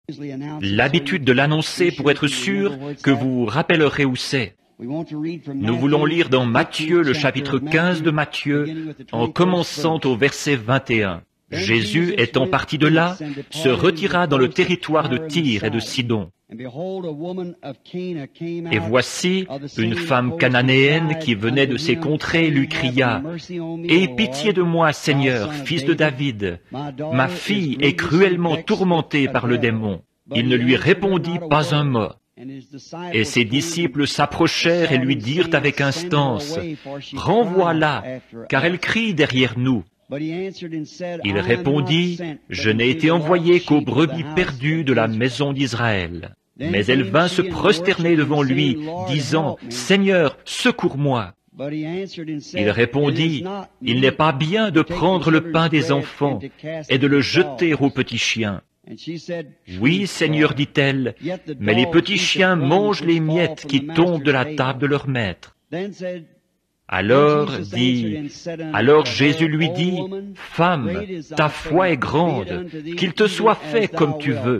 l'habitude de l'annoncer pour être sûr que vous rappellerez où c'est. Nous voulons lire dans Matthieu, le chapitre 15 de Matthieu, en commençant au verset 21. Jésus, étant parti de là, se retira dans le territoire de Tyr et de Sidon. Et voici, une femme cananéenne qui venait de ces contrées lui cria, « Aie pitié de moi, Seigneur, fils de David. Ma fille est cruellement tourmentée par le démon. » Il ne lui répondit pas un mot. Et ses disciples s'approchèrent et lui dirent avec instance, « Renvoie-la, car elle crie derrière nous. » Il répondit, « Je n'ai été envoyé qu'aux brebis perdues de la maison d'Israël. » Mais elle vint se prosterner devant lui, disant, « Seigneur, secours-moi. » Il répondit, « Il n'est pas bien de prendre le pain des enfants et de le jeter aux petits chiens. » « Oui, Seigneur, dit-elle, mais les petits chiens mangent les miettes qui tombent de la table de leur maître. » Alors Jésus lui dit, « Femme, ta foi est grande, qu'il te soit fait comme tu veux. »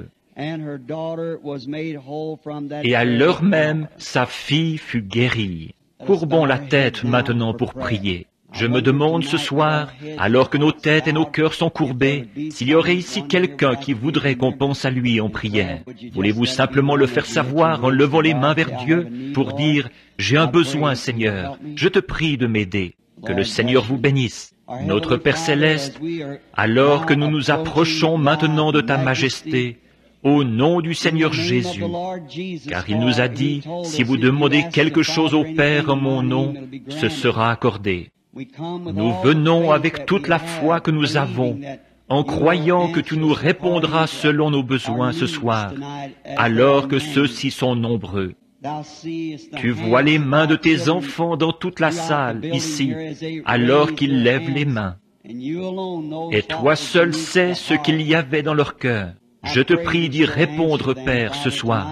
Et à l'heure même, sa fille fut guérie. Courbons la tête maintenant pour prier. Je me demande ce soir, alors que nos têtes et nos cœurs sont courbés, s'il y aurait ici quelqu'un qui voudrait qu'on pense à lui en prière. Voulez-vous simplement le faire savoir en levant les mains vers Dieu pour dire, « J'ai un besoin, Seigneur, je te prie de m'aider. » Que le Seigneur vous bénisse. Notre Père Céleste, alors que nous nous approchons maintenant de ta majesté, au nom du Seigneur Jésus, car il nous a dit, « Si vous demandez quelque chose au Père en mon nom, ce sera accordé. » Nous venons avec toute la foi que nous avons, en croyant que tu nous répondras selon nos besoins ce soir, alors que ceux-ci sont nombreux. Tu vois les mains de tes enfants dans toute la salle, ici, alors qu'ils lèvent les mains. Et toi seul sais ce qu'il y avait dans leur cœur. Je te prie d'y répondre, Père, ce soir,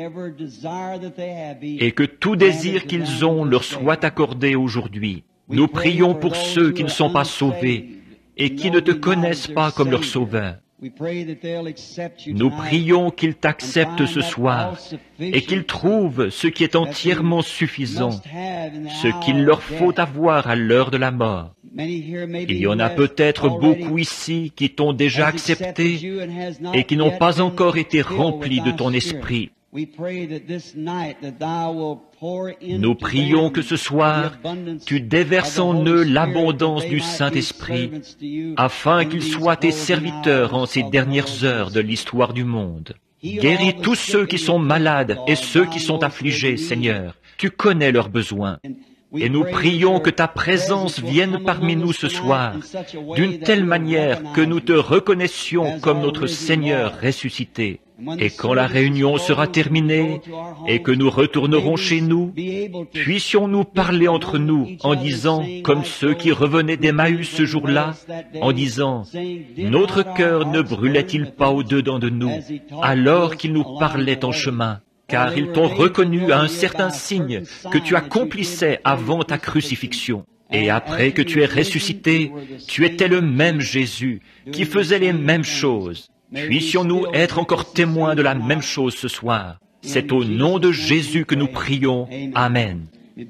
et que tout désir qu'ils ont leur soit accordé aujourd'hui. Nous prions pour ceux qui ne sont pas sauvés et qui ne te connaissent pas comme leur Sauveur. Nous prions qu'ils t'acceptent ce soir et qu'ils trouvent ce qui est entièrement suffisant, ce qu'il leur faut avoir à l'heure de la mort. Il y en a peut-être beaucoup ici qui t'ont déjà accepté et qui n'ont pas encore été remplis de ton esprit. Nous prions que ce soir, tu déverses en eux l'abondance du Saint-Esprit, afin qu'ils soient tes serviteurs en ces dernières heures de l'histoire du monde. Guéris tous ceux qui sont malades et ceux qui sont affligés, Seigneur. Tu connais leurs besoins. Et nous prions que ta présence vienne parmi nous ce soir, d'une telle manière que nous te reconnaissions comme notre Seigneur ressuscité. Et quand la réunion sera terminée et que nous retournerons chez nous, puissions-nous parler entre nous en disant, comme ceux qui revenaient d'Emmaüs ce jour-là, en disant, « Notre cœur ne brûlait-il pas au-dedans de nous, alors qu'il nous parlait en chemin, car ils t'ont reconnu à un certain signe que tu accomplissais avant ta crucifixion. Et après que tu es ressuscité, tu étais le même Jésus, qui faisait les mêmes choses. » Puissions-nous être encore témoins de la même chose ce soir. C'est au nom de Jésus que nous prions. Amen.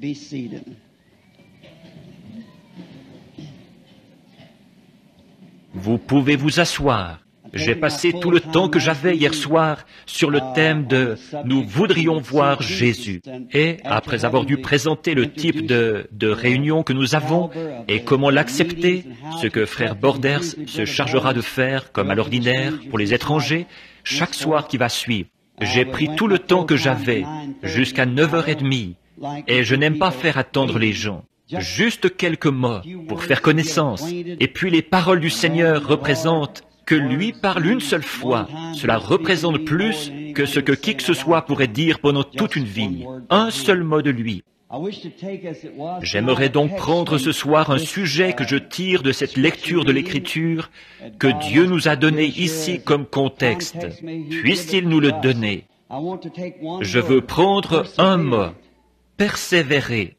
Vous pouvez vous asseoir. J'ai passé tout le temps que j'avais hier soir sur le thème de « Nous voudrions voir Jésus ». Et après avoir dû présenter le type de réunion que nous avons et comment l'accepter, ce que frère Borders se chargera de faire, comme à l'ordinaire, pour les étrangers, chaque soir qui va suivre. J'ai pris tout le temps que j'avais, jusqu'à 9h30, et je n'aime pas faire attendre les gens. Juste quelques mots pour faire connaissance. Et puis les paroles du Seigneur représentent que lui parle une seule fois. Cela représente plus que ce que qui que ce soit pourrait dire pendant toute une vie. Un seul mot de lui. J'aimerais donc prendre ce soir un sujet que je tire de cette lecture de l'Écriture que Dieu nous a donné ici comme contexte. Puisse-t-il nous le donner? Je veux prendre un mot. Persévérer.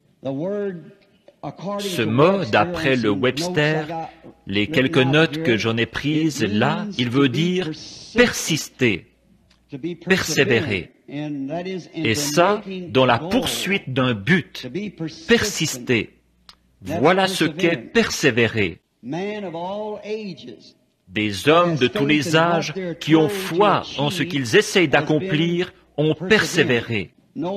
Ce mot, d'après le Webster, les quelques notes que j'en ai prises là, il veut dire persister. persévérer. Et ça, dans la poursuite d'un but, persister. Voilà ce qu'est persévérer. Des hommes de tous les âges qui ont foi en ce qu'ils essayent d'accomplir ont persévéré.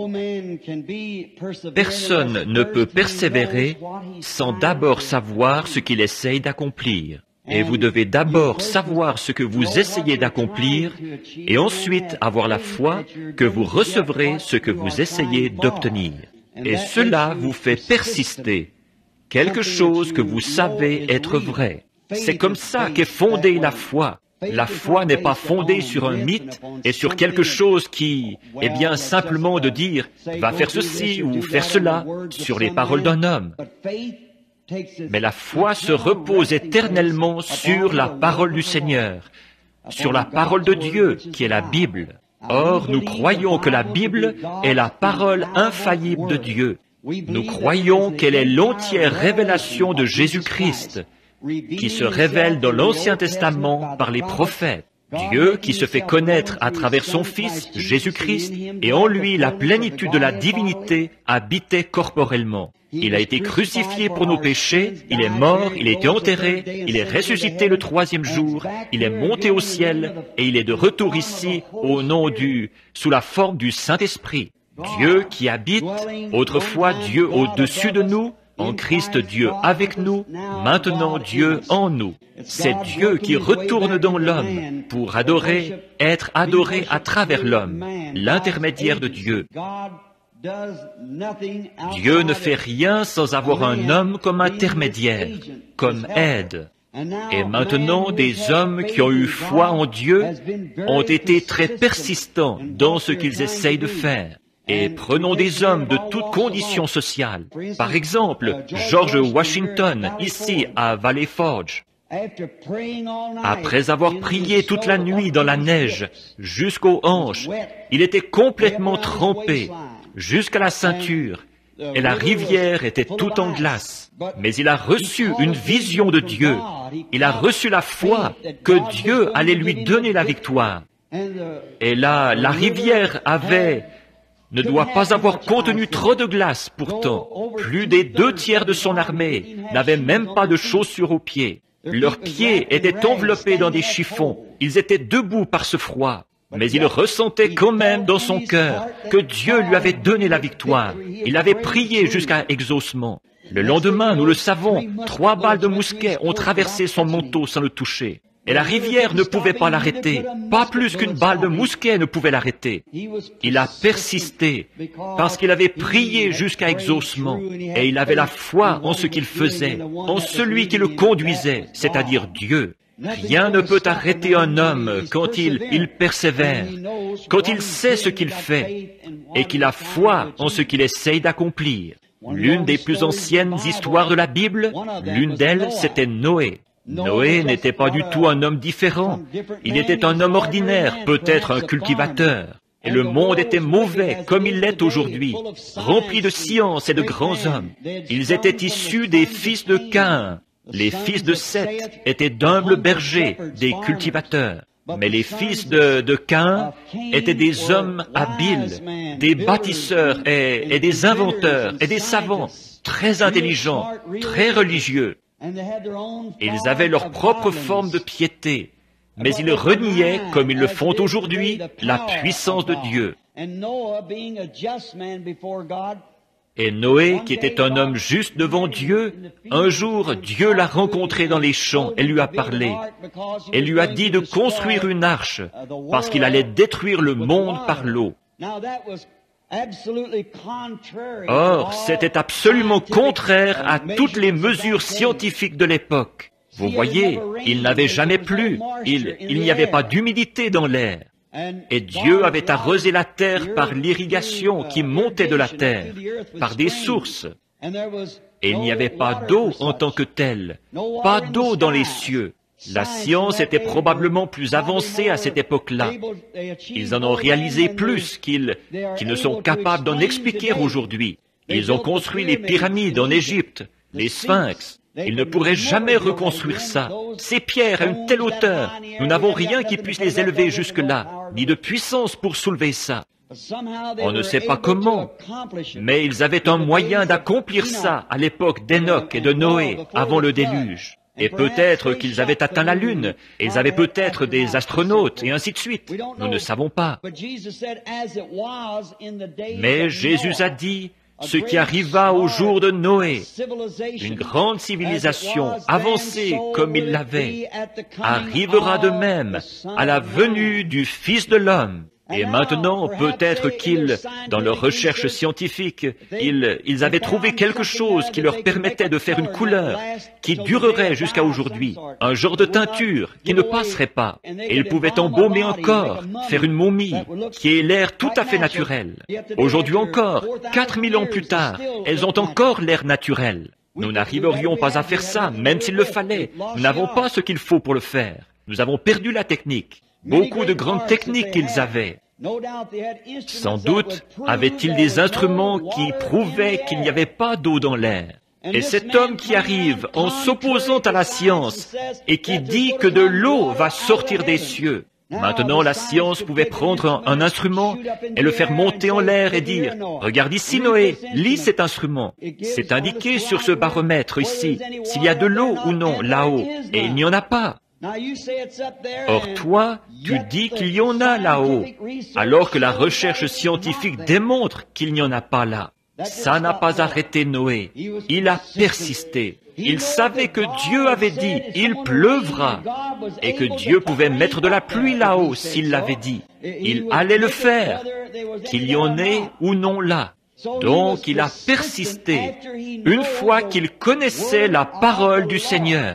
Personne ne peut persévérer sans d'abord savoir ce qu'il essaye d'accomplir. Et vous devez d'abord savoir ce que vous essayez d'accomplir et ensuite avoir la foi que vous recevrez ce que vous essayez d'obtenir. Et cela vous fait persister. Quelque chose que vous savez être vrai. C'est comme ça qu'est fondée la foi. La foi n'est pas fondée sur un mythe et sur quelque chose qui, eh bien, simplement de dire, va faire ceci ou faire cela, sur les paroles d'un homme. Mais la foi se repose éternellement sur la parole du Seigneur, sur la parole de Dieu, qui est la Bible. Or, nous croyons que la Bible est la parole infaillible de Dieu. Nous croyons qu'elle est l'entière révélation de Jésus-Christ, qui se révèle dans l'Ancien Testament par les prophètes. Dieu qui se fait connaître à travers son Fils, Jésus-Christ, et en lui la plénitude de la divinité habitait corporellement. Il a été crucifié pour nos péchés, il est mort, il a été enterré, il est ressuscité le troisième jour, il est monté au ciel, et il est de retour ici sous la forme du Saint-Esprit. Dieu qui habite, autrefois Dieu au-dessus de nous, en Christ Dieu avec nous, maintenant Dieu en nous. C'est Dieu qui retourne dans l'homme pour être adoré à travers l'homme, l'intermédiaire de Dieu. Dieu ne fait rien sans avoir un homme comme intermédiaire, comme aide. Et maintenant, des hommes qui ont eu foi en Dieu ont été très persistants dans ce qu'ils essayent de faire. Et prenons des hommes de toutes conditions sociales. Par exemple, George Washington, ici à Valley Forge. Après avoir prié toute la nuit dans la neige, jusqu'aux hanches, il était complètement trempé, jusqu'à la ceinture, et la rivière était toute en glace. Mais il a reçu une vision de Dieu. Il a reçu la foi que Dieu allait lui donner la victoire. Et là, la rivière ne doit pas avoir contenu trop de glace, pourtant. Plus des 2/3 de son armée n'avaient même pas de chaussures aux pieds. Leurs pieds étaient enveloppés dans des chiffons. Ils étaient debout par ce froid. Mais il ressentait quand même dans son cœur que Dieu lui avait donné la victoire. Il avait prié jusqu'à exaucement. Le lendemain, nous le savons, 3 balles de mousquet ont traversé son manteau sans le toucher. Et la rivière ne pouvait pas l'arrêter. Pas plus qu'une balle de mousquet ne pouvait l'arrêter. Il a persisté parce qu'il avait prié jusqu'à exaucement. Et il avait la foi en ce qu'il faisait, en celui qui le conduisait, c'est-à-dire Dieu. Rien ne peut arrêter un homme quand il persévère, quand il sait ce qu'il fait et qu'il a foi en ce qu'il essaye d'accomplir. L'une des plus anciennes histoires de la Bible, l'une d'elles, c'était Noé. Noé n'était pas du tout un homme différent. Il était un homme ordinaire, peut-être un cultivateur. Et le monde était mauvais, comme il l'est aujourd'hui, rempli de science et de grands hommes. Ils étaient issus des fils de Caïn. Les fils de Seth étaient d'humbles bergers, des cultivateurs. Mais les fils de Caïn étaient des hommes habiles, des bâtisseurs et des inventeurs et des savants, très intelligents, très religieux. Ils avaient leur propre forme de piété, mais ils reniaient, comme ils le font aujourd'hui, la puissance de Dieu. Et Noé, qui était un homme juste devant Dieu, un jour Dieu l'a rencontré dans les champs et lui a parlé, et lui a dit de construire une arche, parce qu'il allait détruire le monde par l'eau. Or, c'était absolument contraire à toutes les mesures scientifiques de l'époque. Vous voyez, il n'avait jamais plu, il n'y avait pas d'humidité dans l'air. Et Dieu avait arrosé la terre par l'irrigation qui montait de la terre, par des sources. Et il n'y avait pas d'eau en tant que telle, pas d'eau dans les cieux. La science était probablement plus avancée à cette époque-là. Ils en ont réalisé plus qu'ils ne sont capables d'en expliquer aujourd'hui. Ils ont construit les pyramides en Égypte, les sphinx. Ils ne pourraient jamais reconstruire ça. Ces pierres à une telle hauteur, nous n'avons rien qui puisse les élever jusque-là, ni de puissance pour soulever ça. On ne sait pas comment, mais ils avaient un moyen d'accomplir ça à l'époque d'Enoch et de Noé, avant le déluge. Et peut-être qu'ils avaient atteint la Lune, et ils avaient peut-être des astronautes, et ainsi de suite. Nous ne savons pas. Mais Jésus a dit, ce qui arriva au jour de Noé, une grande civilisation avancée comme il l'avait, arrivera de même à la venue du Fils de l'homme. Et maintenant, peut-être qu'ils, dans leurs recherches scientifiques, ils avaient trouvé quelque chose qui leur permettait de faire une couleur qui durerait jusqu'à aujourd'hui, un genre de teinture qui ne passerait pas. Et ils pouvaient embaumer un corps, faire une momie, qui ait l'air tout à fait naturel. Aujourd'hui encore, 4000 ans plus tard, elles ont encore l'air naturel. Nous n'arriverions pas à faire ça, même s'il le fallait. Nous n'avons pas ce qu'il faut pour le faire. Nous avons perdu la technique. Beaucoup de grandes techniques qu'ils avaient. Sans doute avaient-ils des instruments qui prouvaient qu'il n'y avait pas d'eau dans l'air. Et cet homme qui arrive en s'opposant à la science et qui dit que de l'eau va sortir des cieux. Maintenant, la science pouvait prendre un instrument et le faire monter en l'air et dire, « Regarde ici, Noé, lis cet instrument. C'est indiqué sur ce baromètre ici, s'il y a de l'eau ou non là-haut, et il n'y en a pas. » Or toi, tu dis qu'il y en a là-haut, alors que la recherche scientifique démontre qu'il n'y en a pas là. Ça n'a pas arrêté Noé. Il a persisté. Il savait que Dieu avait dit, il pleuvra, et que Dieu pouvait mettre de la pluie là-haut s'il l'avait dit. Il allait le faire, qu'il y en ait ou non là. Donc il a persisté, une fois qu'il connaissait la parole du Seigneur.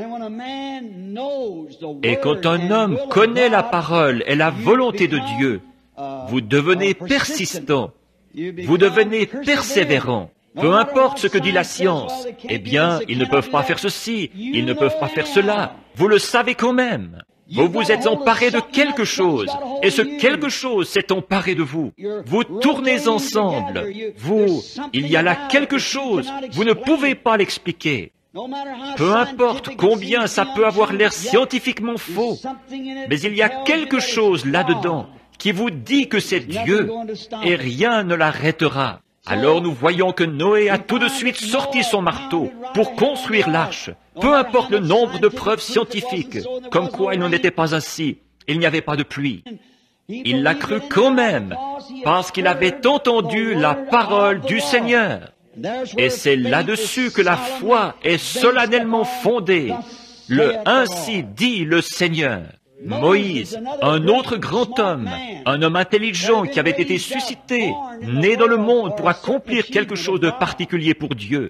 Et quand un homme connaît la parole et la volonté de Dieu, vous devenez persistant, vous devenez persévérant. Peu importe ce que dit la science, eh bien, ils ne peuvent pas faire ceci, ils ne peuvent pas faire cela. Vous le savez quand même. Vous vous êtes emparé de quelque chose, et ce quelque chose s'est emparé de vous. Vous tournez ensemble. Il y a là quelque chose, vous ne pouvez pas l'expliquer. Peu importe combien ça peut avoir l'air scientifiquement faux, mais il y a quelque chose là-dedans qui vous dit que c'est Dieu, et rien ne l'arrêtera. Alors nous voyons que Noé a tout de suite sorti son marteau pour construire l'arche, peu importe le nombre de preuves scientifiques, comme quoi il n'en était pas ainsi, il n'y avait pas de pluie. Il l'a cru quand même, parce qu'il avait entendu la parole du Seigneur. Et c'est là-dessus que la foi est solennellement fondée. Le « Ainsi dit le Seigneur ». Moïse, un autre grand homme, un homme intelligent qui avait été suscité, né dans le monde pour accomplir quelque chose de particulier pour Dieu.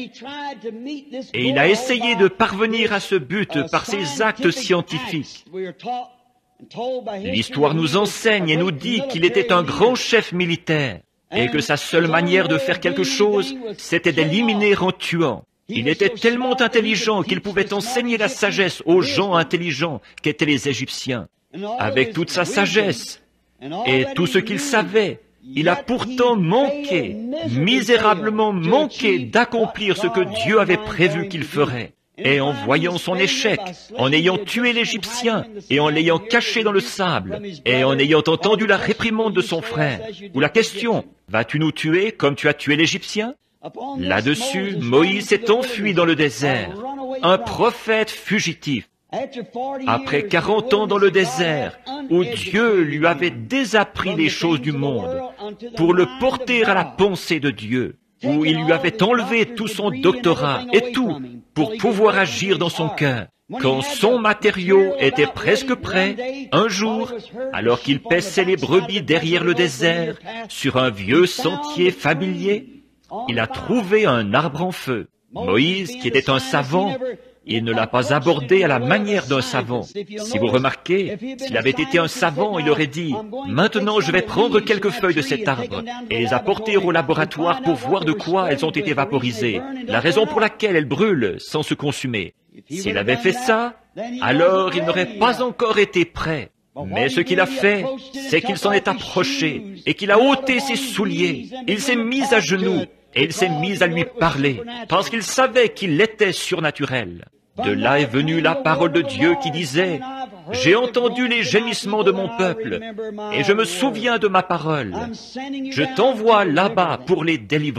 Et il a essayé de parvenir à ce but par ses actes scientifiques. L'histoire nous enseigne et nous dit qu'il était un grand chef militaire et que sa seule manière de faire quelque chose, c'était d'éliminer en tuant. Il était tellement intelligent qu'il pouvait enseigner la sagesse aux gens intelligents qu'étaient les Égyptiens. Avec toute sa sagesse et tout ce qu'il savait, il a pourtant manqué, misérablement manqué d'accomplir ce que Dieu avait prévu qu'il ferait. Et en voyant son échec, en ayant tué l'Égyptien, et en l'ayant caché dans le sable, et en ayant entendu la réprimande de son frère, ou la question, « Vas-tu nous tuer comme tu as tué l'Égyptien ?» Là-dessus, Moïse s'est enfui dans le désert, un prophète fugitif. Après 40 ans dans le désert, où Dieu lui avait désappris les choses du monde, pour le porter à la pensée de Dieu, où il lui avait enlevé tout son doctorat et tout, pour pouvoir agir dans son cœur. Quand son matériau était presque prêt, un jour, alors qu'il paissait les brebis derrière le désert, sur un vieux sentier familier, il a trouvé un arbre en feu. Moïse, qui était un savant, il ne l'a pas abordé à la manière d'un savant. Si vous remarquez, s'il avait été un savant, il aurait dit, « Maintenant, je vais prendre quelques feuilles de cet arbre et les apporter au laboratoire pour voir de quoi elles ont été vaporisées, la raison pour laquelle elles brûlent sans se consumer. » S'il avait fait ça, alors il n'aurait pas encore été prêt. Mais ce qu'il a fait, c'est qu'il s'en est approché et qu'il a ôté ses souliers. Il s'est mis à genoux et il s'est mis à lui parler, parce qu'il savait qu'il était surnaturel. De là est venue la parole de Dieu qui disait, « J'ai entendu les gémissements de mon peuple, et je me souviens de ma parole. Je t'envoie là-bas pour les délivrer. »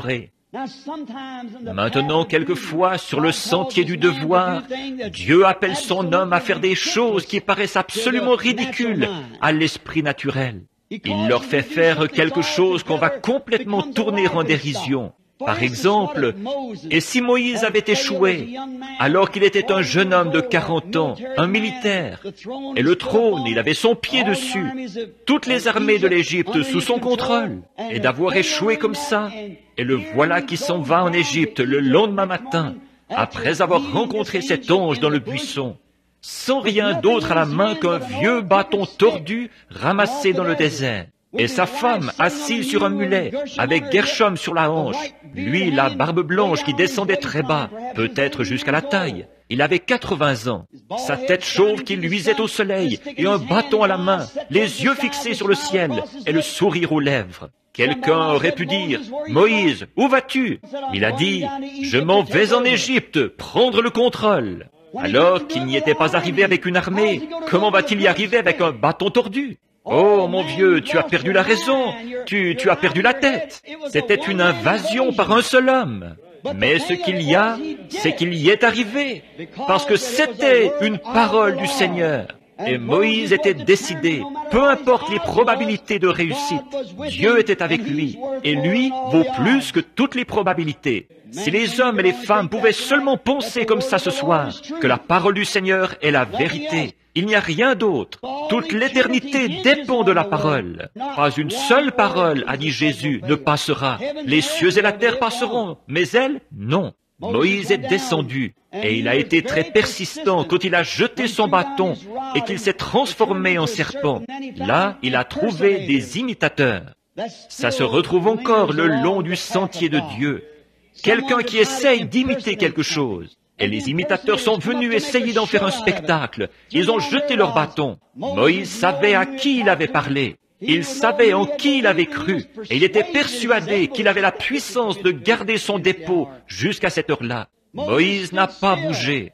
Maintenant, quelquefois, sur le sentier du devoir, Dieu appelle son homme à faire des choses qui paraissent absolument ridicules à l'esprit naturel. Il leur fait faire quelque chose qu'on va complètement tourner en dérision. Par exemple, et si Moïse avait échoué, alors qu'il était un jeune homme de 40 ans, un militaire, et le trône, il avait son pied dessus, toutes les armées de l'Égypte sous son contrôle, et d'avoir échoué comme ça, et le voilà qui s'en va en Égypte le lendemain matin, après avoir rencontré cet ange dans le buisson, sans rien d'autre à la main qu'un vieux bâton tordu ramassé dans le désert. Et sa femme, assise sur un mulet, avec Gershom sur la hanche, lui, la barbe blanche qui descendait très bas, peut-être jusqu'à la taille. Il avait 80 ans, sa tête chauve qui luisait au soleil, et un bâton à la main, les yeux fixés sur le ciel, et le sourire aux lèvres. Quelqu'un aurait pu dire, « Moïse, où vas-tu » Il a dit, « Je m'en vais en Égypte, prendre le contrôle. » Alors qu'il n'y était pas arrivé avec une armée, comment va-t-il y arriver avec un bâton tordu ? Oh, mon vieux, tu as perdu la raison, tu as perdu la tête. C'était une invasion par un seul homme. Mais ce qu'il y a, c'est qu'il y est arrivé, parce que c'était une parole du Seigneur. Et Moïse était décidé, peu importe les probabilités de réussite, Dieu était avec lui, et lui vaut plus que toutes les probabilités. Si les hommes et les femmes pouvaient seulement penser comme ça ce soir, que la parole du Seigneur est la vérité, il n'y a rien d'autre. Toute l'éternité dépend de la parole. Pas une seule parole, a dit Jésus, ne passera. Les cieux et la terre passeront, mais elle, non. Moïse est descendu, et il a été très persistant quand il a jeté son bâton et qu'il s'est transformé en serpent. Là, il a trouvé des imitateurs. Ça se retrouve encore le long du sentier de Dieu. Quelqu'un qui essaye d'imiter quelque chose. Et les imitateurs sont venus essayer d'en faire un spectacle. Ils ont jeté leur bâton. Moïse savait à qui il avait parlé. Il savait en qui il avait cru. Et il était persuadé qu'il avait la puissance de garder son dépôt jusqu'à cette heure-là. Moïse n'a pas bougé.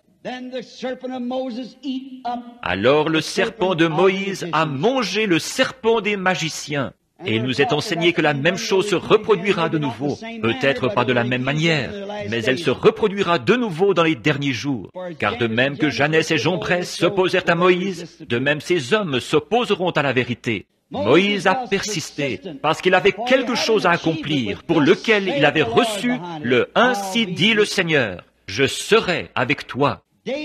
Alors le serpent de Moïse a mangé le serpent des magiciens. Et il nous est enseigné que la même chose se reproduira de nouveau, peut-être pas de la même manière, mais elle se reproduira de nouveau dans les derniers jours. Car de même que Jannes et Jambres s'opposèrent à Moïse, de même ces hommes s'opposeront à la vérité. Moïse a persisté parce qu'il avait quelque chose à accomplir pour lequel il avait reçu le « Ainsi dit le Seigneur, je serai avec toi ».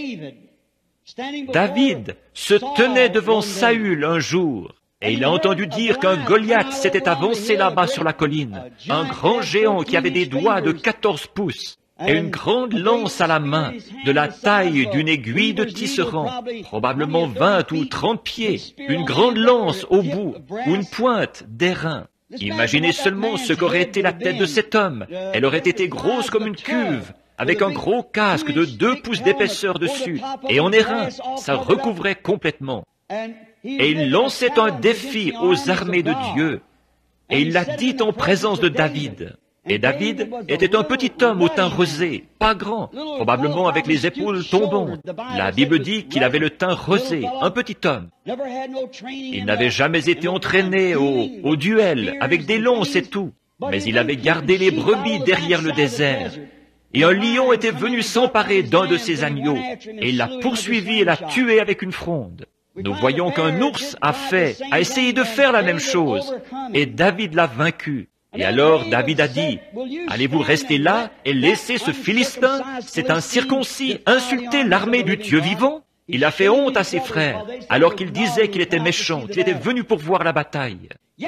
David se tenait devant Saül un jour. Et il a entendu dire qu'un Goliath s'était avancé là-bas sur la colline, un grand géant qui avait des doigts de 14 pouces et une grande lance à la main, de la taille d'une aiguille de tisserand, probablement 20 ou 30 pieds, une grande lance au bout, ou une pointe d'airain. Imaginez seulement ce qu'aurait été la tête de cet homme. Elle aurait été grosse comme une cuve, avec un gros casque de 2 pouces d'épaisseur dessus, et en airain, ça recouvrait complètement. Et il lançait un défi aux armées de Dieu. Et il l'a dit en présence de David. Et David était un petit homme au teint rosé, pas grand, probablement avec les épaules tombantes. La Bible dit qu'il avait le teint rosé, un petit homme. Il n'avait jamais été entraîné au duel, avec des lances et tout. Mais il avait gardé les brebis derrière le désert. Et un lion était venu s'emparer d'un de ses agneaux. Et il l'a poursuivi et l'a tué avec une fronde. Nous voyons qu'un ours a essayé de faire la même chose, et David l'a vaincu. Et alors David a dit, « Allez-vous rester là et laisser ce Philistin, cet incirconcis, insulter l'armée du Dieu vivant ?» Il a fait honte à ses frères, alors qu'il disait qu'il était méchant, qu'il était venu pour voir la bataille.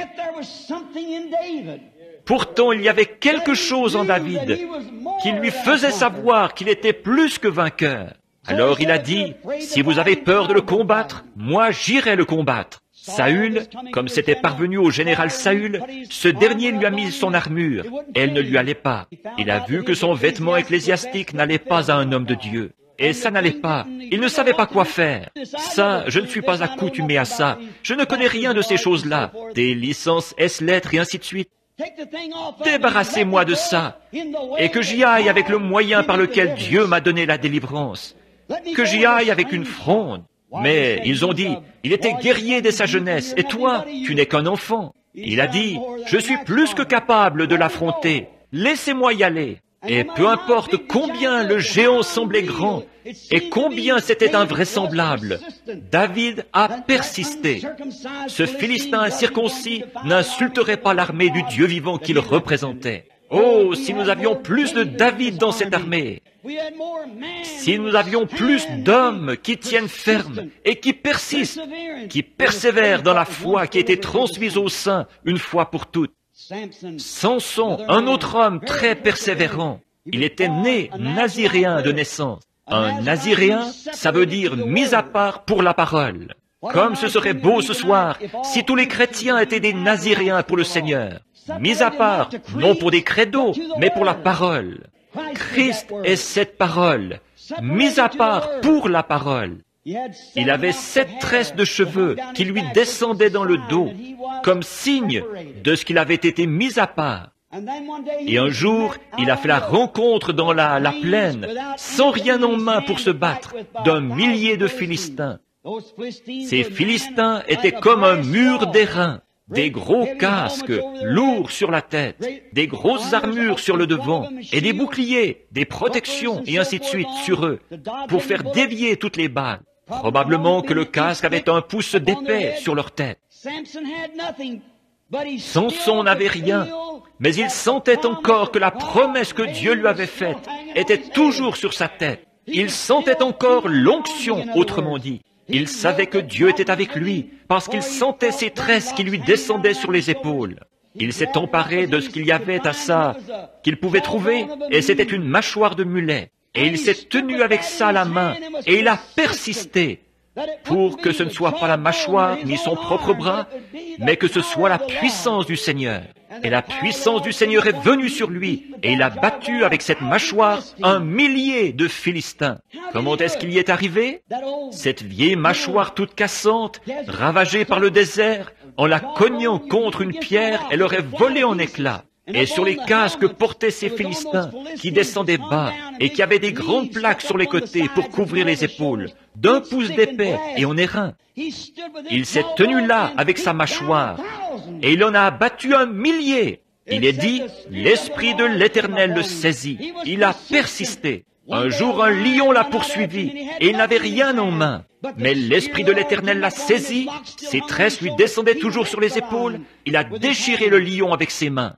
Pourtant, il y avait quelque chose en David qui lui faisait savoir qu'il était plus que vainqueur. Alors il a dit, « Si vous avez peur de le combattre, moi j'irai le combattre. » Saül, comme c'était parvenu au général Saül, ce dernier lui a mis son armure. Elle ne lui allait pas. Il a vu que son vêtement ecclésiastique n'allait pas à un homme de Dieu. Et ça n'allait pas. Il ne savait pas quoi faire. Ça, je ne suis pas accoutumé à ça. Je ne connais rien de ces choses-là. Des licences S-lettres et ainsi de suite. Débarrassez-moi de ça, et que j'y aille avec le moyen par lequel Dieu m'a donné la délivrance, que j'y aille avec une fronde. Mais ils ont dit, il était guerrier dès sa jeunesse, et toi, tu n'es qu'un enfant. Il a dit, je suis plus que capable de l'affronter, laissez-moi y aller. Et peu importe combien le géant semblait grand, et combien c'était invraisemblable, David a persisté. Ce Philistin incirconcis n'insulterait pas l'armée du Dieu vivant qu'il représentait. Oh, si nous avions plus de David dans cette armée, si nous avions plus d'hommes qui tiennent ferme et qui persistent, qui persévèrent dans la foi qui a été transmise au sein une fois pour toutes. Samson, un autre homme très persévérant, il était né naziréen de naissance. Un naziréen, ça veut dire mis à part pour la parole. Comme ce serait beau ce soir si tous les chrétiens étaient des naziréens pour le Seigneur. Mis à part, non pour des credos, mais pour la parole. Christ est cette parole, mis à part pour la parole. Il avait 7 tresses de cheveux qui lui descendaient dans le dos, comme signe de ce qu'il avait été mis à part. Et un jour, il a fait la rencontre dans la plaine, sans rien en main pour se battre, d'un millier de Philistins. Ces Philistins étaient comme un mur d'airain, des gros casques lourds sur la tête, des grosses armures sur le devant, et des boucliers, des protections, et ainsi de suite sur eux, pour faire dévier toutes les balles. Probablement que le casque avait un pouce d'épais sur leur tête. Samson n'avait rien, mais il sentait encore que la promesse que Dieu lui avait faite était toujours sur sa tête. Il sentait encore l'onction, autrement dit. Il savait que Dieu était avec lui, parce qu'il sentait ses tresses qui lui descendaient sur les épaules. Il s'est emparé de ce qu'il y avait à ça, qu'il pouvait trouver, et c'était une mâchoire de mulet. Et il s'est tenu avec ça à la main, et il a persisté, pour que ce ne soit pas la mâchoire ni son propre bras, mais que ce soit la puissance du Seigneur. Et la puissance du Seigneur est venue sur lui, et il a battu avec cette mâchoire un millier de Philistins. Comment est-ce qu'il y est arrivé? Cette vieille mâchoire toute cassante, ravagée par le désert, en la cognant contre une pierre, elle aurait volé en éclats. Et sur les casques que portaient ces Philistins, qui descendaient bas, et qui avaient des grandes plaques sur les côtés pour couvrir les épaules, d'1 pouce d'épais et en airain. Il s'est tenu là avec sa mâchoire, et il en a abattu un millier. Il est dit, l'Esprit de l'Éternel le saisit. Il a persisté. Un jour, un lion l'a poursuivi, et il n'avait rien en main. Mais l'Esprit de l'Éternel l'a saisi, ses tresses lui descendaient toujours sur les épaules, il a déchiré le lion avec ses mains.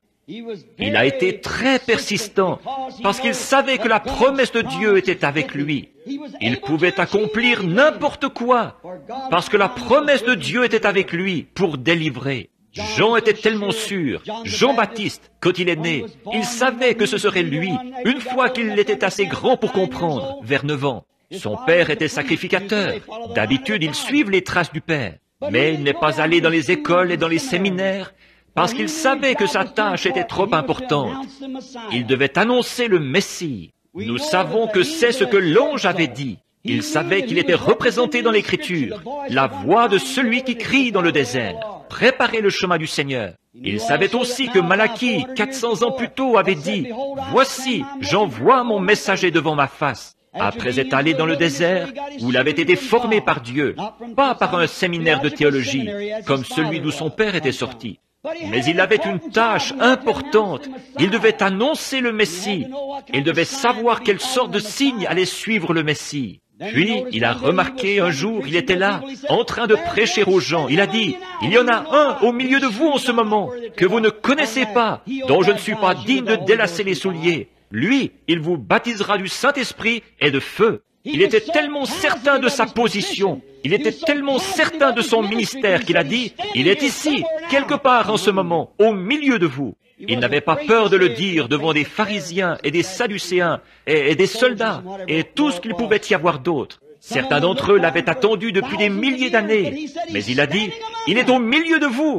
Il a été très persistant parce qu'il savait que la promesse de Dieu était avec lui. Il pouvait accomplir n'importe quoi parce que la promesse de Dieu était avec lui pour délivrer. Jean était tellement sûr, Jean-Baptiste, quand il est né, il savait que ce serait lui, une fois qu'il était assez grand pour comprendre, vers 9 ans. Son père était sacrificateur. D'habitude, ils suivent les traces du père. Mais il n'est pas allé dans les écoles et dans les séminaires parce qu'il savait que sa tâche était trop importante. Il devait annoncer le Messie. Nous savons que c'est ce que l'ange avait dit. Il savait qu'il était représenté dans l'Écriture, la voix de celui qui crie dans le désert. Préparez le chemin du Seigneur. Il savait aussi que Malachie, 400 ans plus tôt, avait dit, « Voici, j'envoie mon messager devant ma face. » Après être allé dans le désert, où il avait été formé par Dieu, pas par un séminaire de théologie, comme celui d'où son père était sorti. Mais il avait une tâche importante. Il devait annoncer le Messie. Il devait savoir quelle sorte de signe allait suivre le Messie. Puis, il a remarqué un jour, il était là, en train de prêcher aux gens. Il a dit, « Il y en a un au milieu de vous en ce moment, que vous ne connaissez pas, dont je ne suis pas digne de délacer les souliers. Lui, il vous baptisera du Saint-Esprit et de feu. » Il était tellement certain de sa position, il était tellement certain de son ministère qu'il a dit, « Il est ici, quelque part en ce moment, au milieu de vous. » Il n'avait pas peur de le dire devant des pharisiens et des sadducéens et des soldats et tout ce qu'il pouvait y avoir d'autre. Certains d'entre eux l'avaient attendu depuis des milliers d'années, mais il a dit, « Il est au milieu de vous. »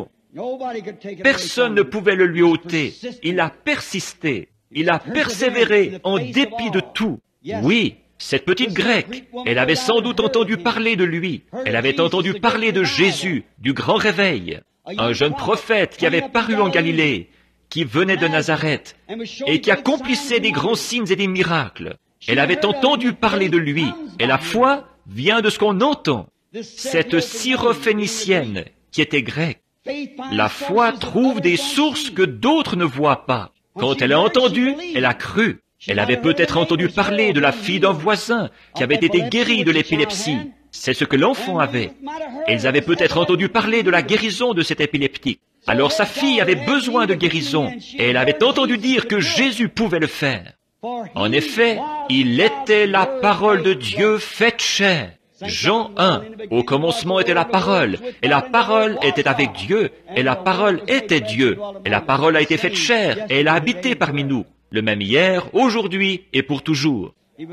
Personne ne pouvait le lui ôter. Il a persisté, il a persévéré en dépit de tout. Oui. Cette petite grecque, elle avait sans doute entendu parler de lui. Elle avait entendu parler de Jésus, du grand réveil. Un jeune prophète qui avait paru en Galilée, qui venait de Nazareth et qui accomplissait des grands signes et des miracles. Elle avait entendu parler de lui, et la foi vient de ce qu'on entend. Cette syrophénicienne qui était grecque, la foi trouve des sources que d'autres ne voient pas. Quand elle a entendu, elle a cru. Elle avait peut-être entendu parler de la fille d'un voisin qui avait été guérie de l'épilepsie. C'est ce que l'enfant avait. Ils avaient peut-être entendu parler de la guérison de cet épileptique. Alors sa fille avait besoin de guérison, et elle avait entendu dire que Jésus pouvait le faire. En effet, il était la parole de Dieu faite chair. Jean 1, au commencement était la parole, et la parole était avec Dieu, et la parole était Dieu, et la parole a été faite chair, et elle a habité parmi nous, le même hier, aujourd'hui et pour toujours.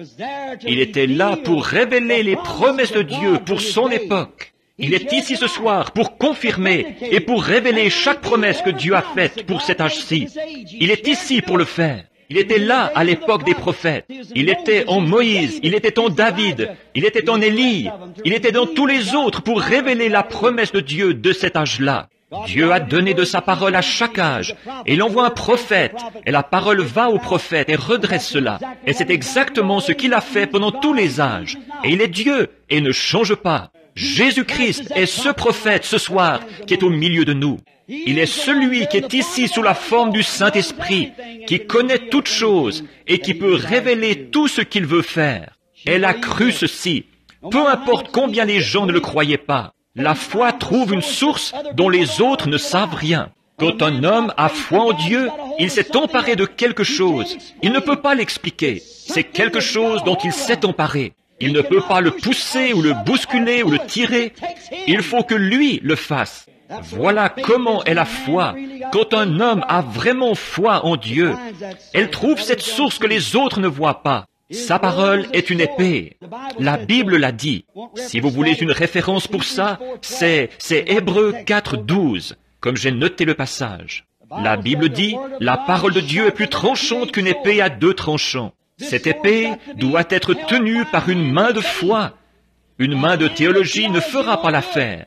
Il était là pour révéler les promesses de Dieu pour son époque. Il est ici ce soir pour confirmer et pour révéler chaque promesse que Dieu a faite pour cet âge-ci. Il est ici pour le faire. Il était là à l'époque des prophètes. Il était en Moïse, il était en David, il était en Élie, il était dans tous les autres pour révéler la promesse de Dieu de cet âge-là. Dieu a donné de sa parole à chaque âge, et il envoie un prophète, et la parole va au prophète et redresse cela. Et c'est exactement ce qu'il a fait pendant tous les âges. Et il est Dieu, et ne change pas. Jésus-Christ est ce prophète ce soir qui est au milieu de nous. Il est celui qui est ici sous la forme du Saint-Esprit, qui connaît toutes choses et qui peut révéler tout ce qu'il veut faire. Elle a cru ceci, peu importe combien les gens ne le croyaient pas. La foi trouve une source dont les autres ne savent rien. Quand un homme a foi en Dieu, il s'est emparé de quelque chose. Il ne peut pas l'expliquer. C'est quelque chose dont il s'est emparé. Il ne peut pas le pousser ou le bousculer ou le tirer. Il faut que lui le fasse. Voilà comment est la foi. Quand un homme a vraiment foi en Dieu, elle trouve cette source que les autres ne voient pas. Sa parole est une épée. La Bible l'a dit. Si vous voulez une référence pour ça, c'est Hébreux 4:12, comme j'ai noté le passage. La Bible dit, la parole de Dieu est plus tranchante qu'une épée à 2 tranchants. Cette épée doit être tenue par une main de foi. Une main de théologie ne fera pas l'affaire.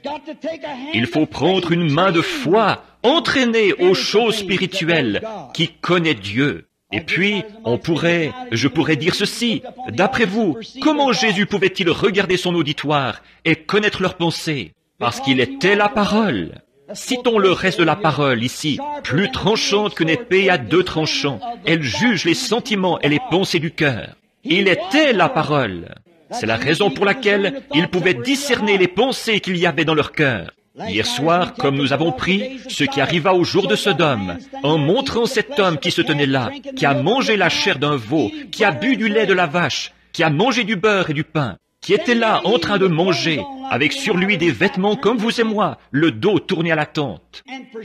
Il faut prendre une main de foi, entraînée aux choses spirituelles, qui connaît Dieu. Et puis, je pourrais dire ceci. D'après vous, comment Jésus pouvait-il regarder son auditoire et connaître leurs pensées? Parce qu'il était la parole. Citons le reste de la parole ici, plus tranchante qu'une épée à 2 tranchants. Elle juge les sentiments et les pensées du cœur. Il était la parole. C'est la raison pour laquelle il pouvait discerner les pensées qu'il y avait dans leur cœur. Hier soir, comme nous avons pris, ce qui arriva au jour de Sodome, en montrant cet homme qui se tenait là, qui a mangé la chair d'un veau, qui a bu du lait de la vache, qui a mangé du beurre et du pain, qui était là en train de manger, avec sur lui des vêtements comme vous et moi, le dos tourné à la tente.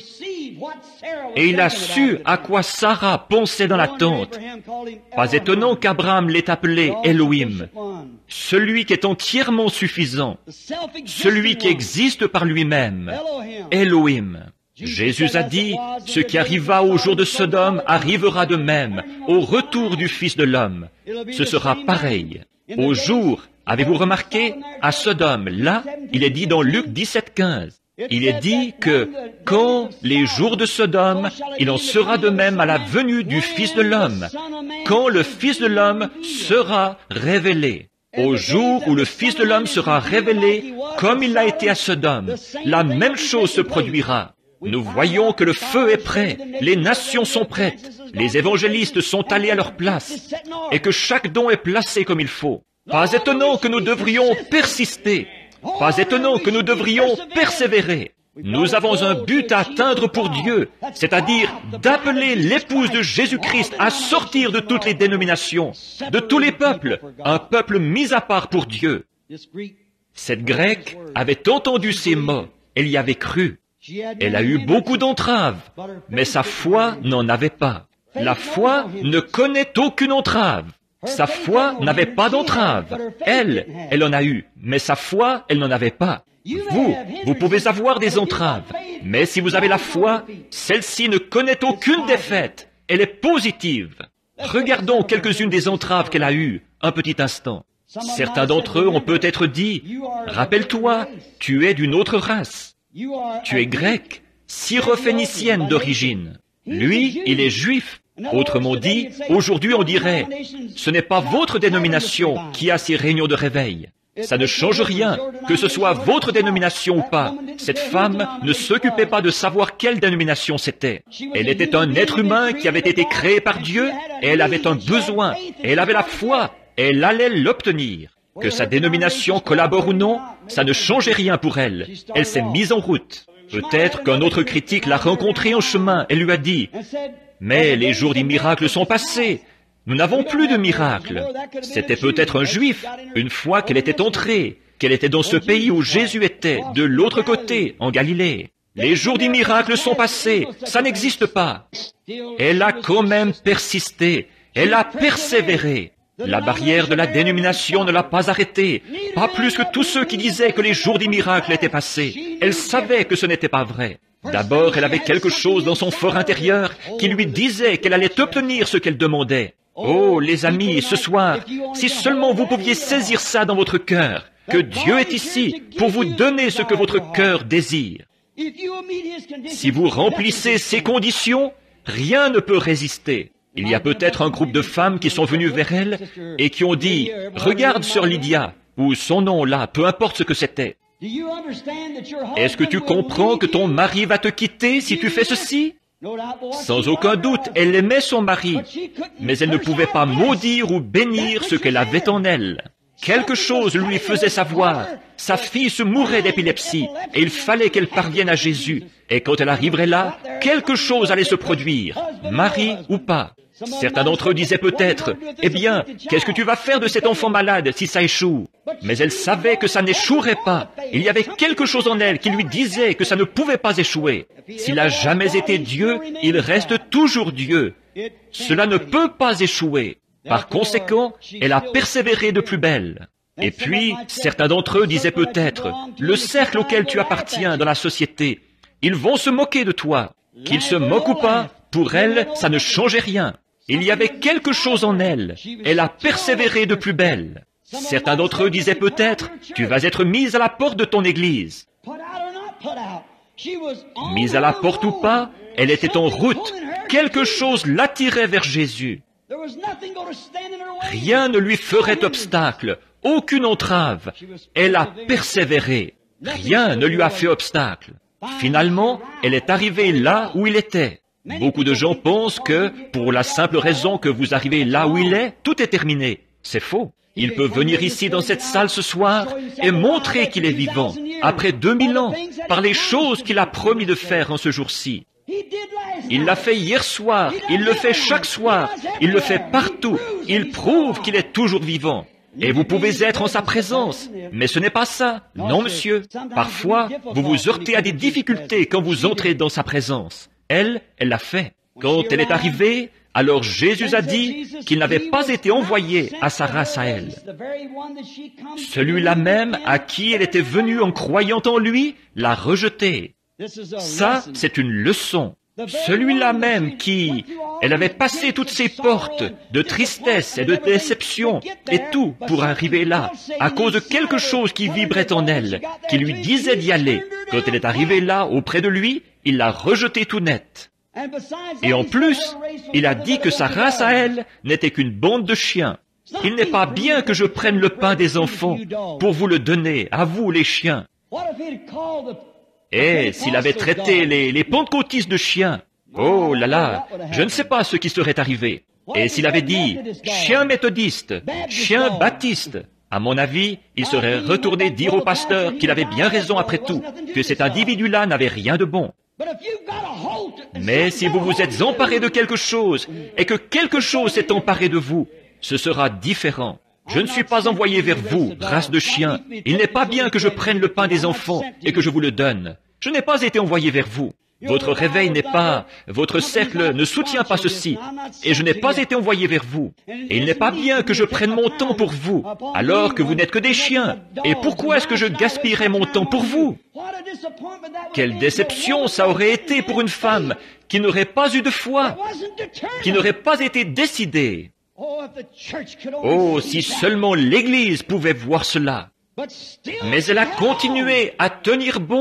Et il a su à quoi Sarah pensait dans la tente. Pas étonnant qu'Abraham l'ait appelé Elohim, celui qui est entièrement suffisant, celui qui existe par lui-même, Elohim. Jésus a dit, ce qui arriva au jour de Sodome arrivera de même, au retour du Fils de l'homme. Ce sera pareil. Au jour, avez-vous remarqué, à Sodome, là, il est dit dans Luc 17:15, il est dit que quand les jours de Sodome, il en sera de même à la venue du Fils de l'homme, quand le Fils de l'homme sera révélé. Au jour où le Fils de l'homme sera révélé, comme il l'a été à Sodome, la même chose se produira. Nous voyons que le feu est prêt, les nations sont prêtes, les évangélistes sont allés à leur place, et que chaque don est placé comme il faut. Pas étonnant que nous devrions persister, pas étonnant que nous devrions persévérer. Nous avons un but à atteindre pour Dieu, c'est-à-dire d'appeler l'épouse de Jésus-Christ à sortir de toutes les dénominations, de tous les peuples, un peuple mis à part pour Dieu. Cette Grecque avait entendu ces mots, elle y avait cru. Elle a eu beaucoup d'entraves, mais sa foi n'en avait pas. La foi ne connaît aucune entrave. Sa foi n'avait pas d'entrave. Elle en a eu, mais sa foi, elle n'en avait pas. Vous pouvez avoir des entraves, mais si vous avez la foi, celle-ci ne connaît aucune défaite. Elle est positive. Regardons quelques-unes des entraves qu'elle a eues, un petit instant. Certains d'entre eux ont peut-être dit, « Rappelle-toi, tu es d'une autre race. Tu es grecque, syrophénicienne d'origine. Lui, il est juif. Autrement dit, aujourd'hui on dirait, ce n'est pas votre dénomination qui a ces réunions de réveil. Ça ne change rien, que ce soit votre dénomination ou pas. Cette femme ne s'occupait pas de savoir quelle dénomination c'était. Elle était un être humain qui avait été créé par Dieu, et elle avait un besoin, et elle avait la foi, et elle allait l'obtenir. Que sa dénomination collabore ou non, ça ne changeait rien pour elle. Elle s'est mise en route. Peut-être qu'un autre critique l'a rencontrée en chemin et lui a dit, « Mais les jours des miracles sont passés. Nous n'avons plus de miracles. » C'était peut-être un juif, une fois qu'elle était entrée, qu'elle était dans ce pays où Jésus était, de l'autre côté, en Galilée. Les jours des miracles sont passés, ça n'existe pas. Elle a quand même persisté, elle a persévéré. La barrière de la dénomination ne l'a pas arrêtée, pas plus que tous ceux qui disaient que les jours des miracles étaient passés. Elle savait que ce n'était pas vrai. D'abord, elle avait quelque chose dans son fort intérieur qui lui disait qu'elle allait obtenir ce qu'elle demandait. Oh, les amis, ce soir, si seulement vous pouviez saisir ça dans votre cœur, que Dieu est ici pour vous donner ce que votre cœur désire. Si vous remplissez ces conditions, rien ne peut résister. Il y a peut-être un groupe de femmes qui sont venues vers elle et qui ont dit « Regarde Sœur Lydia » ou son nom là, peu importe ce que c'était. Est-ce que tu comprends que ton mari va te quitter si tu fais ceci? Sans aucun doute, elle aimait son mari, mais elle ne pouvait pas maudire ou bénir ce qu'elle avait en elle. Quelque chose lui faisait savoir. Sa fille se mourait d'épilepsie et il fallait qu'elle parvienne à Jésus. Et quand elle arriverait là, quelque chose allait se produire, mari ou pas. Certains d'entre eux disaient peut-être, « Eh bien, qu'est-ce que tu vas faire de cet enfant malade si ça échoue ?» Mais elle savait que ça n'échouerait pas. Il y avait quelque chose en elle qui lui disait que ça ne pouvait pas échouer. S'il n'a jamais été Dieu, il reste toujours Dieu. Cela ne peut pas échouer. Par conséquent, elle a persévéré de plus belle. Et puis, certains d'entre eux disaient peut-être, « Le cercle auquel tu appartiens dans la société, ils vont se moquer de toi. Qu'ils se moquent ou pas, pour elle, ça ne changeait rien. Il y avait quelque chose en elle. Elle a persévéré de plus belle. » Certains d'entre eux disaient peut-être, « Tu vas être mise à la porte de ton église. » Mise à la porte ou pas, elle était en route. Quelque chose l'attirait vers Jésus. Rien ne lui ferait obstacle, aucune entrave. Elle a persévéré. Rien ne lui a fait obstacle. Finalement, elle est arrivée là où il était. Beaucoup de gens pensent que, pour la simple raison que vous arrivez là où il est, tout est terminé. C'est faux. Il peut venir ici dans cette salle ce soir et montrer qu'il est vivant, après 2000 ans, par les choses qu'il a promis de faire en ce jour-ci. Il l'a fait hier soir, il le fait chaque soir, il le fait partout, il prouve qu'il est toujours vivant. Et vous pouvez être en sa présence, mais ce n'est pas ça. Non, monsieur. Parfois, vous vous heurtez à des difficultés quand vous entrez dans sa présence. Elle l'a fait. Quand elle est arrivée, alors Jésus a dit qu'il n'avait pas été envoyé à sa race à elle. Celui-là même à qui elle était venue en croyant en lui, l'a rejeté. Ça, c'est une leçon. Celui-là même qui, elle avait passé toutes ses portes de tristesse et de déception et tout pour arriver là, à cause de quelque chose qui vibrait en elle, qui lui disait d'y aller. Quand elle est arrivée là, auprès de lui, il l'a rejeté tout net. Et en plus, il a dit que sa race à elle n'était qu'une bande de chiens. Il n'est pas bien que je prenne le pain des enfants pour vous le donner, à vous les chiens. Et s'il avait traité les pentecôtistes de chiens, oh là là, je ne sais pas ce qui serait arrivé. Et s'il avait dit chien méthodiste, chien baptiste, à mon avis, il serait retourné dire au pasteur qu'il avait bien raison après tout, que cet individu-là n'avait rien de bon. Mais si vous vous êtes emparé de quelque chose et que quelque chose s'est emparé de vous, ce sera différent. Je ne suis pas envoyé vers vous, race de chiens. Il n'est pas bien que je prenne le pain des enfants et que je vous le donne. Je n'ai pas été envoyé vers vous. Votre réveil n'est pas, votre cercle ne soutient pas ceci, et je n'ai pas été envoyé vers vous. Et il n'est pas bien que je prenne mon temps pour vous, alors que vous n'êtes que des chiens. Et pourquoi est-ce que je gaspillerais mon temps pour vous? Quelle déception ça aurait été pour une femme qui n'aurait pas eu de foi, qui n'aurait pas été décidée. Oh, si seulement l'Église pouvait voir cela. Mais elle a continué à tenir bon.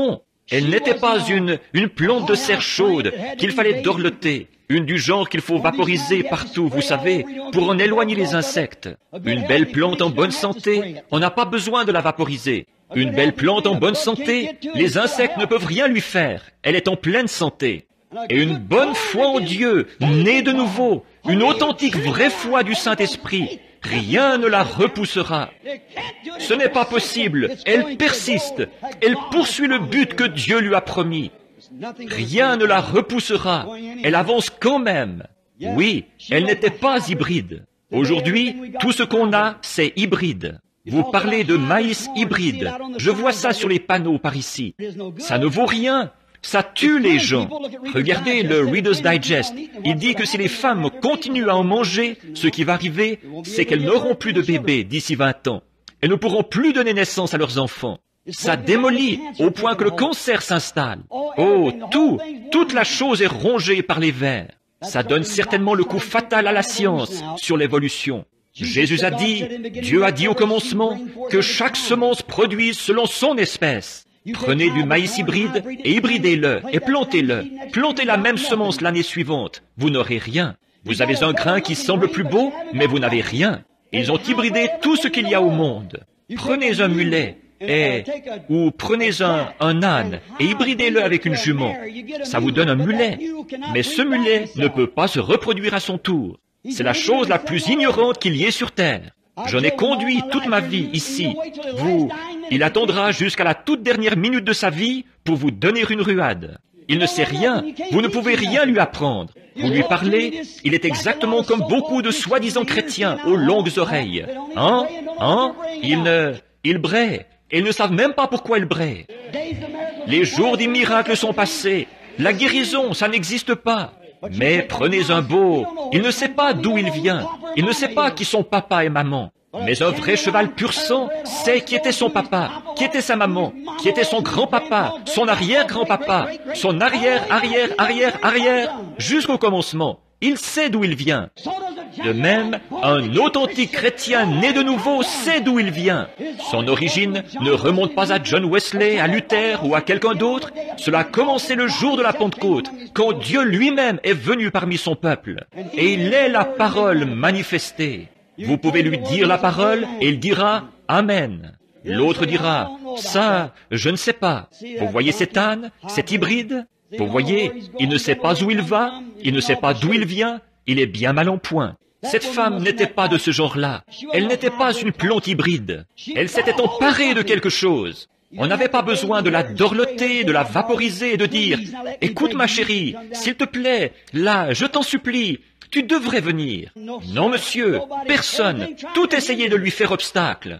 Elle n'était pas une plante de serre chaude qu'il fallait dorloter, une du genre qu'il faut vaporiser partout, vous savez, pour en éloigner les insectes. Une belle plante en bonne santé, on n'a pas besoin de la vaporiser. Une belle plante en bonne santé, les insectes ne peuvent rien lui faire. Elle est en pleine santé. Et une bonne foi en Dieu, née de nouveau, une authentique vraie foi du Saint-Esprit, rien ne la repoussera. Ce n'est pas possible. Elle persiste. Elle poursuit le but que Dieu lui a promis. Rien ne la repoussera. Elle avance quand même. Oui, elle n'était pas hybride. Aujourd'hui, tout ce qu'on a, c'est hybride. Vous parlez de maïs hybride. Je vois ça sur les panneaux par ici. Ça ne vaut rien. Ça tue les gens. Regardez le Reader's Digest. Il dit que si les femmes continuent à en manger, ce qui va arriver, c'est qu'elles n'auront plus de bébés d'ici 20 ans. Elles ne pourront plus donner naissance à leurs enfants. Ça démolit au point que le cancer s'installe. Oh, toute la chose est rongée par les vers. Ça donne certainement le coup fatal à la science sur l'évolution. Jésus a dit, Dieu a dit au commencement, que chaque semence produise selon son espèce. Prenez du maïs hybride et hybridez-le et plantez-le. Plantez la même semence l'année suivante. Vous n'aurez rien. Vous avez un grain qui semble plus beau, mais vous n'avez rien. Ils ont hybridé tout ce qu'il y a au monde. Prenez un mulet ou prenez un âne et hybridez-le avec une jument. Ça vous donne un mulet. Mais ce mulet ne peut pas se reproduire à son tour. C'est la chose la plus ignorante qu'il y ait sur terre. J'en ai conduit toute ma vie ici. Il attendra jusqu'à la toute dernière minute de sa vie pour vous donner une ruade. Il ne sait rien. Vous ne pouvez rien lui apprendre. Vous lui parlez, il est exactement comme beaucoup de soi-disant chrétiens aux longues oreilles. Ils braient. Et ils ne savent même pas pourquoi ils braient. Les jours des miracles sont passés. La guérison, ça n'existe pas. Mais prenez un beau, il ne sait pas d'où il vient, il ne sait pas qui sont papa et maman. Mais un vrai cheval pur sang sait qui était son papa, qui était sa maman, qui était son grand-papa, son arrière-grand-papa, son arrière, jusqu'au commencement. Il sait d'où il vient. De même, un authentique chrétien né de nouveau sait d'où il vient. Son origine ne remonte pas à John Wesley, à Luther ou à quelqu'un d'autre. Cela a commencé le jour de la Pentecôte, quand Dieu lui-même est venu parmi son peuple. Et il est la parole manifestée. Vous pouvez lui dire la parole et il dira « Amen ». L'autre dira « Ça, je ne sais pas ». Vous voyez cet âne, cet hybride ? Vous voyez, il ne sait pas où il va, il ne sait pas d'où il vient, il est bien mal en point. Cette femme n'était pas de ce genre-là. Elle n'était pas une plante hybride. Elle s'était emparée de quelque chose. On n'avait pas besoin de la dorloter, de la vaporiser et de dire « Écoute ma chérie, s'il te plaît, là, je t'en supplie, tu devrais venir. » Non, monsieur, personne. Tout essayait de lui faire obstacle.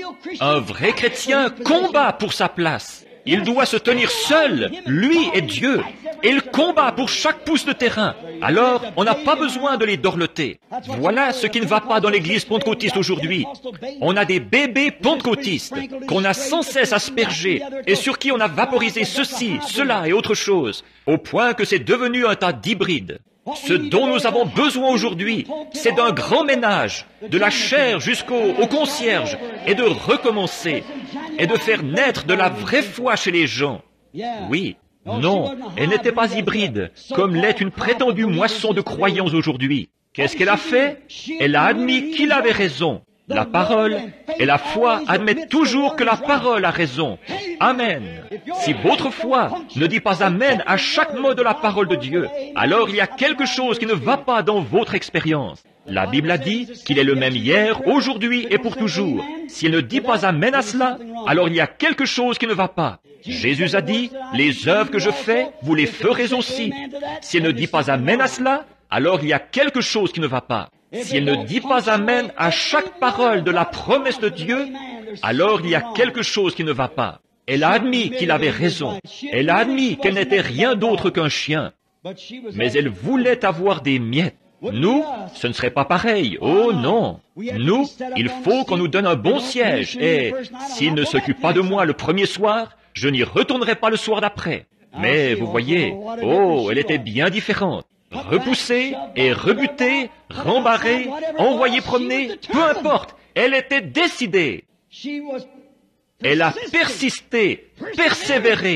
Un vrai chrétien combat pour sa place. Il doit se tenir seul, lui et Dieu. Et il combat pour chaque pouce de terrain. Alors, on n'a pas besoin de les dorloter. Voilà ce qui ne va pas dans l'église pentecôtiste aujourd'hui. On a des bébés pentecôtistes qu'on a sans cesse aspergés et sur qui on a vaporisé ceci, cela et autre chose, au point que c'est devenu un tas d'hybrides. Ce dont nous avons besoin aujourd'hui, c'est d'un grand ménage, de la chair jusqu'au concierge, et de recommencer, et de faire naître de la vraie foi chez les gens. Oui, non, elle n'était pas hybride, comme l'est une prétendue moisson de croyants aujourd'hui. Qu'est-ce qu'elle a fait? Elle a admis qu'il avait raison. La parole et la foi admettent toujours que la parole a raison. Amen. Si votre foi ne dit pas Amen à chaque mot de la parole de Dieu, alors il y a quelque chose qui ne va pas dans votre expérience. La Bible a dit qu'il est le même hier, aujourd'hui et pour toujours. Si elle ne dit pas Amen à cela, alors il y a quelque chose qui ne va pas. Jésus a dit, les œuvres que je fais, vous les ferez aussi. Si elle ne dit pas Amen à cela, alors il y a quelque chose qui ne va pas. Si elle ne dit pas Amen à chaque parole de la promesse de Dieu, alors il y a quelque chose qui ne va pas. Elle a admis qu'il avait raison. Elle a admis qu'elle n'était rien d'autre qu'un chien. Mais elle voulait avoir des miettes. Nous, ce ne serait pas pareil. Oh non. Nous, il faut qu'on nous donne un bon siège. Et s'il ne s'occupe pas de moi le premier soir, je n'y retournerai pas le soir d'après. Mais vous voyez, oh, elle était bien différente. Repoussée et rebutée, rembarrée, envoyée promener, peu importe, elle était décidée. Elle a persisté, persévéré.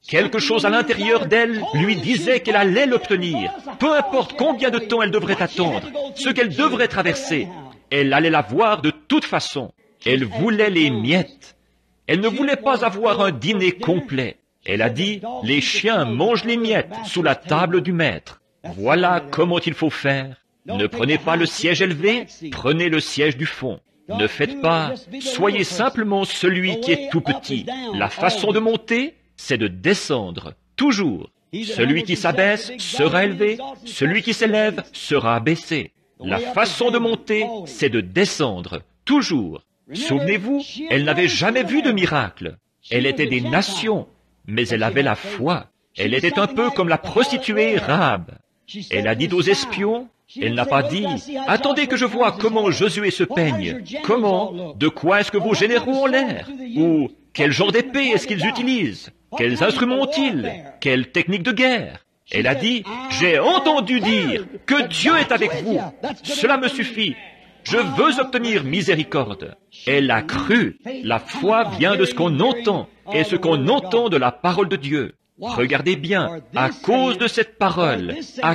Quelque chose à l'intérieur d'elle lui disait qu'elle allait l'obtenir. Peu importe combien de temps elle devrait attendre, ce qu'elle devrait traverser, elle allait l'avoir de toute façon. Elle voulait les miettes. Elle ne voulait pas avoir un dîner complet. Elle a dit, les chiens mangent les miettes sous la table du maître. Voilà comment il faut faire. Ne prenez pas le siège élevé, prenez le siège du fond. Ne faites pas, soyez simplement celui qui est tout petit. La façon de monter, c'est de descendre, toujours. Celui qui s'abaisse sera élevé, celui qui s'élève sera abaissé. La façon de monter, c'est de descendre, toujours. Souvenez-vous, elle n'avait jamais vu de miracle. Elle était des nations, mais elle avait la foi. Elle était un peu comme la prostituée Rahab. Elle a dit aux espions, elle n'a pas dit, « Attendez que je vois comment Josué se peigne. Comment? De quoi est-ce que vos généraux ont l'air? Ou quel genre d'épée est-ce qu'ils utilisent? Quels instruments ont-ils? Quelle technique de guerre? » Elle a dit, « J'ai entendu dire que Dieu est avec vous. Cela me suffit. Je veux obtenir miséricorde. » Elle a cru. La foi vient de ce qu'on entend, et ce qu'on entend de la parole de Dieu. Regardez bien, à cause de cette parole,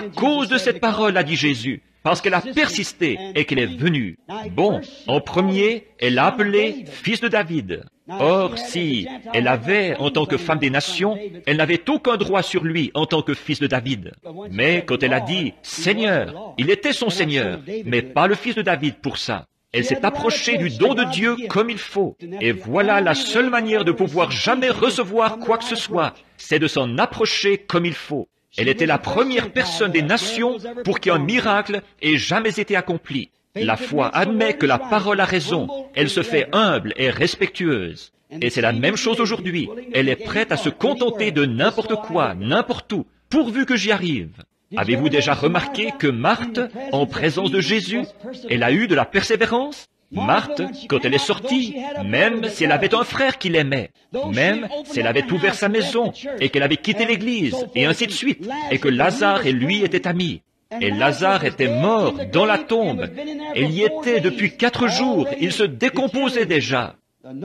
a dit Jésus, parce qu'elle a persisté et qu'elle est venue. Bon, en premier, elle l'a appelé fils de David. Or, si elle avait, en tant que femme des nations, elle n'avait aucun droit sur lui en tant que fils de David. Mais quand elle a dit « Seigneur », il était son Seigneur, mais pas le fils de David pour ça. Elle s'est approchée du don de Dieu comme il faut. Et voilà la seule manière de pouvoir jamais recevoir quoi que ce soit, c'est de s'en approcher comme il faut. Elle était la première personne des nations pour qu'un miracle ait jamais été accompli. La foi admet que la parole a raison. Elle se fait humble et respectueuse. Et c'est la même chose aujourd'hui. Elle est prête à se contenter de n'importe quoi, n'importe où, pourvu que j'y arrive. Avez-vous déjà remarqué que Marthe, en présence de Jésus, elle a eu de la persévérance? Marthe, quand elle est sortie, même si elle avait un frère qui l'aimait, même si elle avait ouvert sa maison et qu'elle avait quitté l'église, et ainsi de suite, et que Lazare et lui étaient amis, et Lazare était mort dans la tombe, elle y était depuis 4 jours, il se décomposait déjà.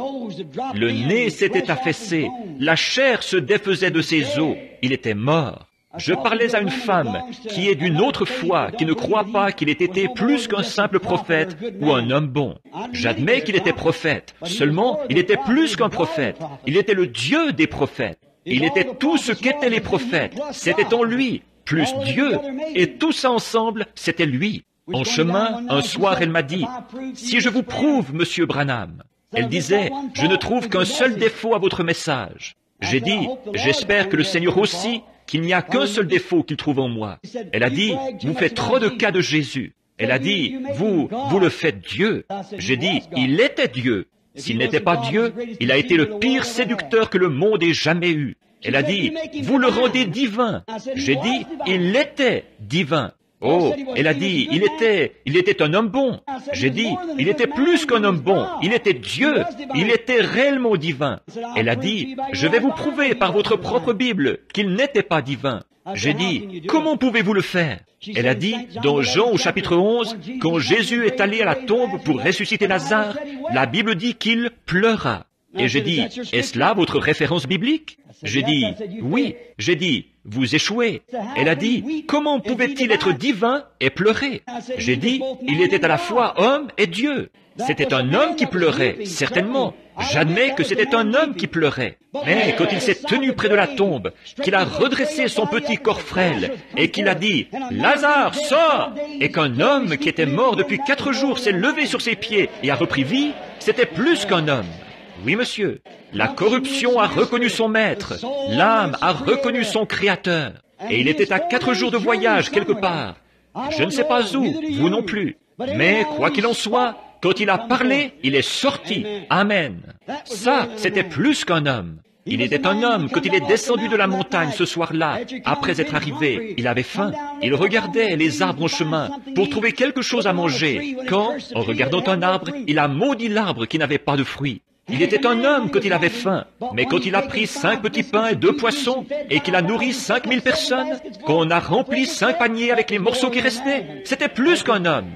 Le nez s'était affaissé, la chair se défaisait de ses os, il était mort. Je parlais à une femme qui est d'une autre foi, qui ne croit pas qu'il ait été plus qu'un simple prophète ou un homme bon. J'admets qu'il était prophète, seulement il était plus qu'un prophète. Il était le Dieu des prophètes. Il était tout ce qu'étaient les prophètes. C'était en lui, plus Dieu. Et tout ça ensemble, c'était lui. En chemin, un soir, elle m'a dit, « Si je vous prouve, monsieur Branham », elle disait, « Je ne trouve qu'un seul défaut à votre message. » J'ai dit, « J'espère que le Seigneur aussi, qu'il n'y a qu'un seul défaut qu'il trouve en moi. » Elle a dit, « Vous faites trop de cas de Jésus. » Elle a dit, « Vous le faites Dieu. » J'ai dit, « Il était Dieu. S'il n'était pas Dieu, il a été le pire séducteur que le monde ait jamais eu. » Elle a dit, « Vous le rendez divin. » J'ai dit, « Il était divin. » Oh, elle a dit, il était un homme bon. J'ai dit, il était plus qu'un homme bon, il était Dieu, il était réellement divin. Elle a dit, je vais vous prouver par votre propre Bible qu'il n'était pas divin. J'ai dit, comment pouvez-vous le faire? Elle a dit, dans Jean au chapitre 11, quand Jésus est allé à la tombe pour ressusciter Lazare, la Bible dit qu'il pleura. Et j'ai dit, est-ce là votre référence biblique? J'ai dit, oui. J'ai dit, vous échouez. Elle a dit, comment pouvait-il être divin et pleurer? J'ai dit, il était à la fois homme et Dieu. C'était un homme qui pleurait, certainement. J'admets que c'était un homme qui pleurait. Mais quand il s'est tenu près de la tombe, qu'il a redressé son petit corps frêle, et qu'il a dit, Lazare, sors! Et qu'un homme qui était mort depuis 4 jours s'est levé sur ses pieds et a repris vie, c'était plus qu'un homme. Oui, monsieur. La corruption a reconnu son maître. L'âme a reconnu son créateur. Et il était à 4 jours de voyage quelque part. Je ne sais pas où, vous non plus. Mais, quoi qu'il en soit, quand il a parlé, il est sorti. Amen. Ça, c'était plus qu'un homme. Il était un homme quand il est descendu de la montagne ce soir-là. Après être arrivé, il avait faim. Il regardait les arbres en chemin pour trouver quelque chose à manger. Quand, en regardant un arbre, il a maudit l'arbre qui n'avait pas de fruits. Il était un homme quand il avait faim, mais quand il a pris 5 petits pains et 2 poissons, et qu'il a nourri 5000 personnes, qu'on a rempli 5 paniers avec les morceaux qui restaient, c'était plus qu'un homme.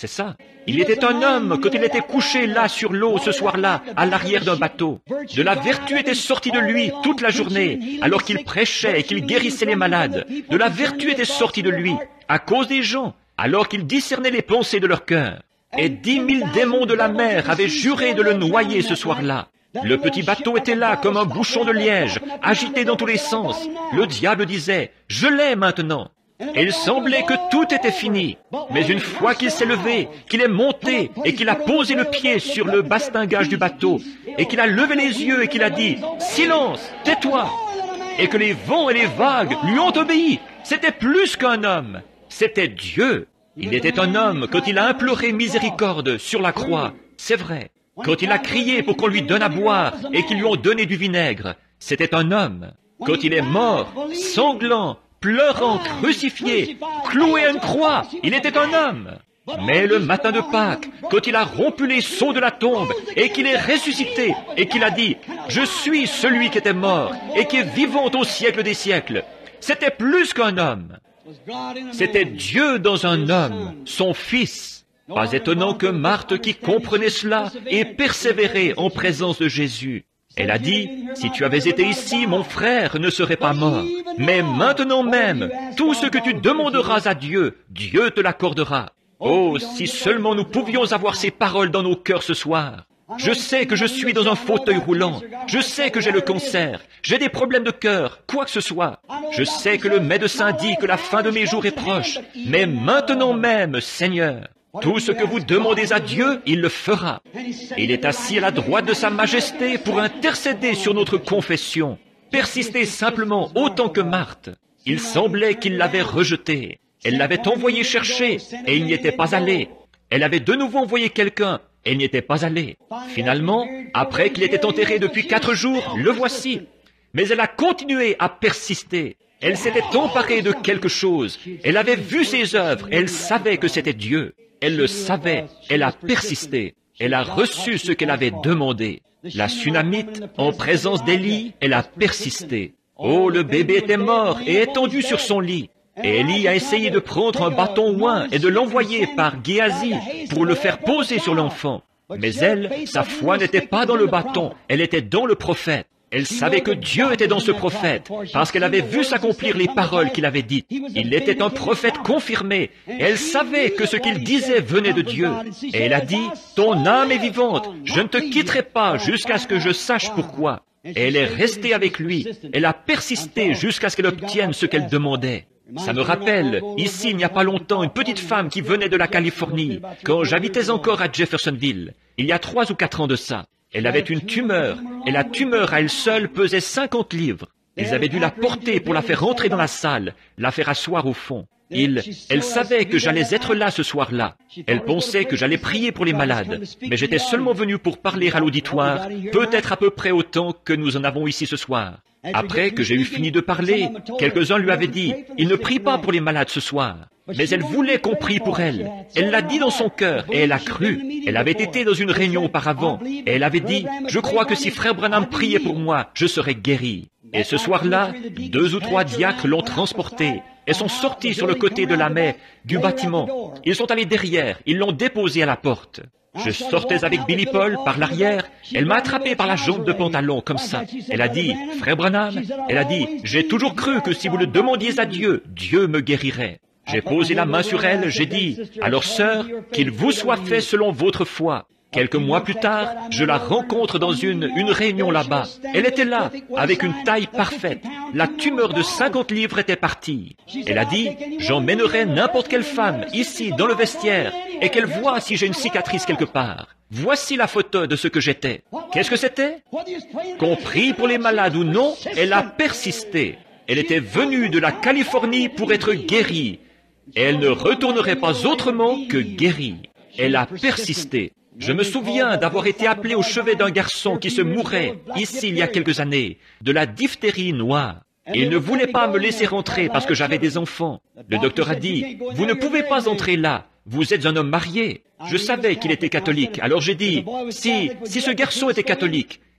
C'est ça. Il était un homme quand il était couché là sur l'eau ce soir-là, à l'arrière d'un bateau. De la vertu était sortie de lui toute la journée, alors qu'il prêchait et qu'il guérissait les malades. De la vertu était sortie de lui, à cause des gens, alors qu'il discernait les pensées de leur cœur. Et 10 000 démons de la mer avaient juré de le noyer ce soir-là. Le petit bateau était là comme un bouchon de liège, agité dans tous les sens. Le diable disait, « Je l'ai maintenant ». Et il semblait que tout était fini. Mais une fois qu'il s'est levé, qu'il est monté et qu'il a posé le pied sur le bastingage du bateau et qu'il a levé les yeux et qu'il a dit « Silence, tais-toi » et que les vents et les vagues lui ont obéi, c'était plus qu'un homme, c'était Dieu. Il était un homme quand il a imploré miséricorde sur la croix, c'est vrai. Quand il a crié pour qu'on lui donne à boire et qu'ils lui ont donné du vinaigre, c'était un homme. Quand il est mort, sanglant, pleurant, crucifié, cloué à une croix, il était un homme. Mais le matin de Pâques, quand il a rompu les sceaux de la tombe et qu'il est ressuscité et qu'il a dit « Je suis celui qui était mort et qui est vivant au siècle des siècles », c'était plus qu'un homme. C'était Dieu dans un homme, son Fils. Pas étonnant que Marthe, qui comprenait cela, ait persévéré en présence de Jésus. Elle a dit, « Si tu avais été ici, mon frère ne serait pas mort. Mais maintenant même, tout ce que tu demanderas à Dieu, Dieu te l'accordera. » Oh, si seulement nous pouvions avoir ces paroles dans nos cœurs ce soir. Je sais que je suis dans un fauteuil roulant. Je sais que j'ai le cancer. J'ai des problèmes de cœur, quoi que ce soit. Je sais que le médecin dit que la fin de mes jours est proche. Mais maintenant même, Seigneur, tout ce que vous demandez à Dieu, il le fera. Il est assis à la droite de sa majesté pour intercéder sur notre confession. Persistez simplement autant que Marthe. Il semblait qu'il l'avait rejeté. Elle l'avait envoyé chercher et il n'y était pas allé. Elle avait de nouveau envoyé quelqu'un et il n'y était pas allé. Finalement, après qu'il était enterré depuis 4 jours, le voici. Mais elle a continué à persister. Elle s'était emparée de quelque chose. Elle avait vu ses œuvres. Elle savait que c'était Dieu. Elle le savait. Elle a persisté. Elle a reçu ce qu'elle avait demandé. La Sunamite, en présence d'Élie, elle a persisté. Oh, le bébé était mort et étendu sur son lit. Et Élie a essayé de prendre un bâton oint et de l'envoyer par Géasi pour le faire poser sur l'enfant. Mais elle, sa foi n'était pas dans le bâton, elle était dans le prophète. Elle savait que Dieu était dans ce prophète, parce qu'elle avait vu s'accomplir les paroles qu'il avait dites. Il était un prophète confirmé, et elle savait que ce qu'il disait venait de Dieu. Et elle a dit, « Ton âme est vivante, je ne te quitterai pas jusqu'à ce que je sache pourquoi. » Et elle est restée avec lui, elle a persisté jusqu'à ce qu'elle obtienne ce qu'elle demandait. Ça me rappelle, ici il n'y a pas longtemps, une petite femme qui venait de la Californie, quand j'habitais encore à Jeffersonville, il y a 3 ou 4 ans de ça. Elle avait une tumeur, et la tumeur à elle seule pesait 50 livres. Ils avaient dû la porter pour la faire rentrer dans la salle, la faire asseoir au fond. Elle savait que j'allais être là ce soir-là. Elle pensait que j'allais prier pour les malades, mais j'étais seulement venu pour parler à l'auditoire, peut-être à peu près autant que nous en avons ici ce soir. Après que j'ai eu fini de parler, quelques-uns lui avaient dit, « Il ne prie pas pour les malades ce soir. » Mais elle voulait qu'on prie pour elle. Elle l'a dit dans son cœur et elle a cru. Elle avait été dans une réunion auparavant et elle avait dit, « Je crois que si Frère Branham priait pour moi, je serais guéri. » Et ce soir-là, 2 ou 3 diacres l'ont transportée et sont sortis sur le côté de la mer du bâtiment. Ils sont allés derrière, ils l'ont déposée à la porte. Je sortais avec Billy Paul par l'arrière. Elle m'a attrapé par la jambe de pantalon, comme ça. Elle a dit, « Frère Branham, elle a dit, j'ai toujours cru que si vous le demandiez à Dieu, Dieu me guérirait. » J'ai posé la main sur elle, j'ai dit, « Alors sœur, qu'il vous soit fait selon votre foi. » Quelques mois plus tard, je la rencontre dans une réunion là-bas. Elle était là, avec une taille parfaite. La tumeur de 50 livres était partie. Elle a dit, « J'emmènerai n'importe quelle femme ici, dans le vestiaire, et qu'elle voie si j'ai une cicatrice quelque part. Voici la photo de ce que j'étais. » Qu'est-ce que c'était? Qu'on prie pour les malades ou non, elle a persisté. Elle était venue de la Californie pour être guérie. Et elle ne retournerait pas autrement que guérie. Elle a persisté. Je me souviens d'avoir été appelé au chevet d'un garçon qui se mourait, ici il y a quelques années, de la diphtérie noire. Il ne voulait pas me laisser rentrer parce que j'avais des enfants. Le docteur a dit, « Vous ne pouvez pas entrer là, vous êtes un homme marié. » Je savais qu'il était catholique, alors j'ai dit, si ce garçon était catholique,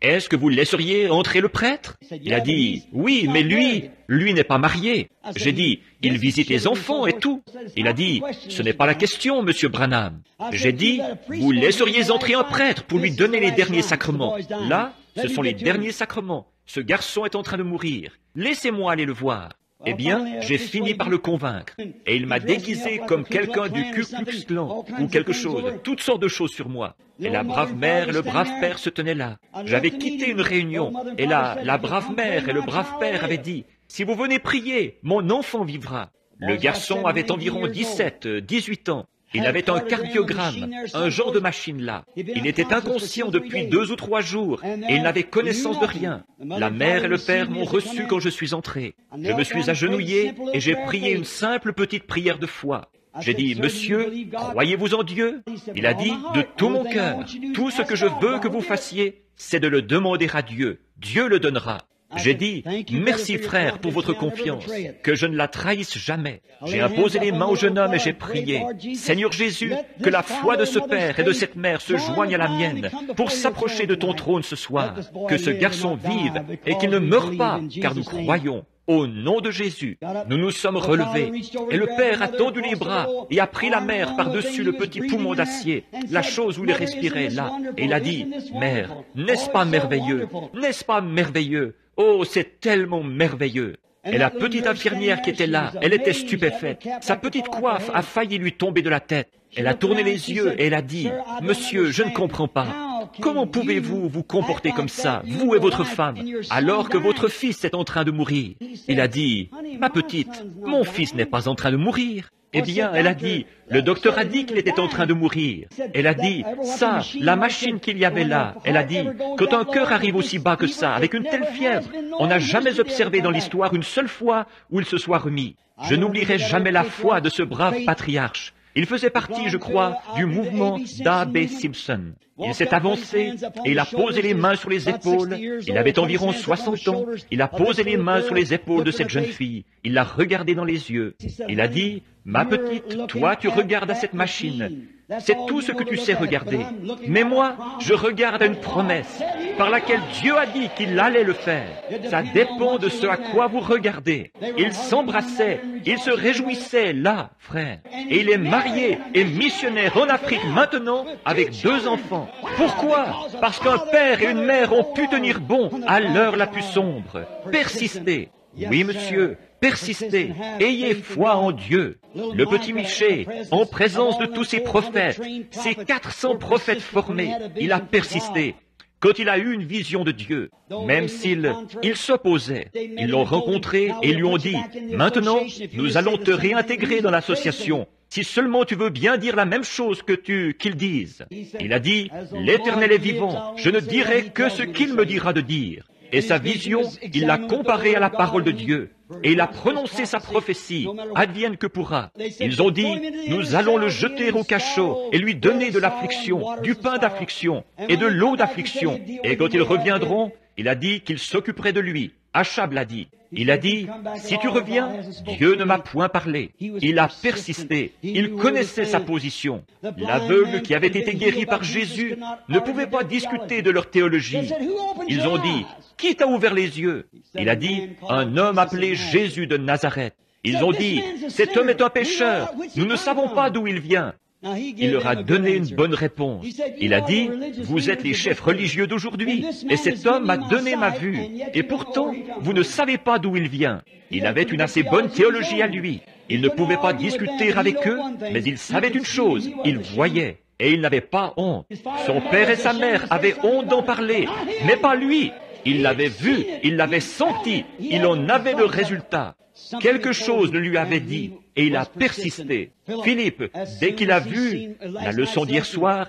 est-ce que vous laisseriez entrer le prêtre? Il a dit, oui, mais lui n'est pas marié. J'ai dit, il visite les enfants et tout. Il a dit, ce n'est pas la question, monsieur Branham. J'ai dit, vous laisseriez entrer un prêtre pour lui donner les derniers sacrements. Là, ce sont les derniers sacrements. Ce garçon est en train de mourir. Laissez-moi aller le voir. Eh bien, j'ai fini par le convaincre. Et il m'a déguisé comme quelqu'un du Ku Klux Klan ou quelque chose, toutes sortes de choses sur moi. Et la brave mère et le brave père se tenaient là. J'avais quitté une réunion, et là, la brave mère et le brave père avaient dit, « Si vous venez prier, mon enfant vivra. » Le garçon avait environ 17, 18 ans. Il avait un cardiogramme, un genre de machine là. Il était inconscient depuis 2 ou 3 jours et il n'avait connaissance de rien. La mère et le père m'ont reçu quand je suis entré. Je me suis agenouillé et j'ai prié une simple petite prière de foi. J'ai dit, « Monsieur, croyez-vous en Dieu ?» Il a dit, « De tout mon cœur, tout ce que je veux que vous fassiez, c'est de le demander à Dieu. Dieu le donnera. » J'ai dit, « Merci frère pour votre confiance, que je ne la trahisse jamais. » J'ai imposé les mains au jeune homme et j'ai prié, « Seigneur Jésus, que la foi de ce père et de cette mère se joigne à la mienne pour s'approcher de ton trône ce soir, que ce garçon vive et qu'il ne meure pas, car nous croyons. Au nom de Jésus, nous nous sommes relevés, et le père a tendu les bras et a pris la mère par-dessus le petit poumon d'acier, la chose où il respirait là, et il a dit, « Mère, n'est-ce pas merveilleux? N'est-ce pas merveilleux? Oh, c'est tellement merveilleux! » Et la petite infirmière qui était là, elle était stupéfaite. Sa petite coiffe a failli lui tomber de la tête. Elle a tourné les yeux et elle a dit, « Monsieur, je ne comprends pas. Comment pouvez-vous vous comporter comme ça, vous et votre femme, alors que votre fils est en train de mourir ?» Il a dit, « Ma petite, mon fils n'est pas en train de mourir. » Eh bien, elle a dit, « Le docteur a dit qu'il était en train de mourir. » Elle a dit, « Ça, la machine qu'il y avait là. » Elle a dit, « Quand un cœur arrive aussi bas que ça, avec une telle fièvre, on n'a jamais observé dans l'histoire une seule fois où il se soit remis. Je n'oublierai jamais la foi de ce brave patriarche. Il faisait partie, je crois, du mouvement d'A.B. Simpson. Il s'est avancé et il a posé les mains sur les épaules. Il avait environ 60 ans. Il a posé les mains sur les épaules de cette jeune fille. Il l'a regardée dans les yeux. Il a dit, « Ma petite, toi tu regardes à cette machine. C'est tout ce que tu sais regarder. Mais moi, je regarde à une promesse par laquelle Dieu a dit qu'il allait le faire. Ça dépend de ce à quoi vous regardez. » Ils s'embrassaient, ils se réjouissaient là, frère. Et il est marié et missionnaire en Afrique maintenant avec 2 enfants. Pourquoi? Parce qu'un père et une mère ont pu tenir bon à l'heure la plus sombre. Persistez. Oui, monsieur, persistez. Ayez foi en Dieu. Le petit Miché, en présence de tous ses prophètes, ces 400 prophètes formés, il a persisté. Quand il a eu une vision de Dieu, même s'il s'opposait, ils l'ont rencontré et lui ont dit, « Maintenant, nous allons te réintégrer dans l'association. Si seulement tu veux bien dire la même chose qu'ils disent. » Il a dit, « L'Éternel est vivant, je ne dirai que ce qu'il me dira de dire. » Et sa vision, il l'a comparée à la parole de Dieu. Et il a prononcé sa prophétie, advienne que pourra. Ils ont dit, nous allons le jeter au cachot et lui donner de l'affliction, du pain d'affliction et de l'eau d'affliction. Et quand ils reviendront, il a dit qu'il s'occuperait de lui. Achab l'a dit. Il a dit, si tu reviens, Dieu ne m'a point parlé. Il a persisté. Il connaissait sa position. L'aveugle qui avait été guéri par Jésus ne pouvait pas discuter de leur théologie. Ils ont dit, qui t'a ouvert les yeux? Il a dit, un homme appelé Jésus de Nazareth. Ils ont dit, cet homme est un pécheur. Nous ne savons pas d'où il vient. Il leur a donné une bonne réponse. Il a dit, vous êtes les chefs religieux d'aujourd'hui, et cet homme m'a donné ma vue, et pourtant, vous ne savez pas d'où il vient. Il avait une assez bonne théologie à lui. Il ne pouvait pas discuter avec eux, mais il savait une chose, il voyait, et il n'avait pas honte. Son père et sa mère avaient honte d'en parler, mais pas lui. Il l'avait vu, il l'avait senti, il en avait le résultat. Quelque chose le lui avait dit, et il a persisté. Philippe, dès qu'il a vu la leçon d'hier soir,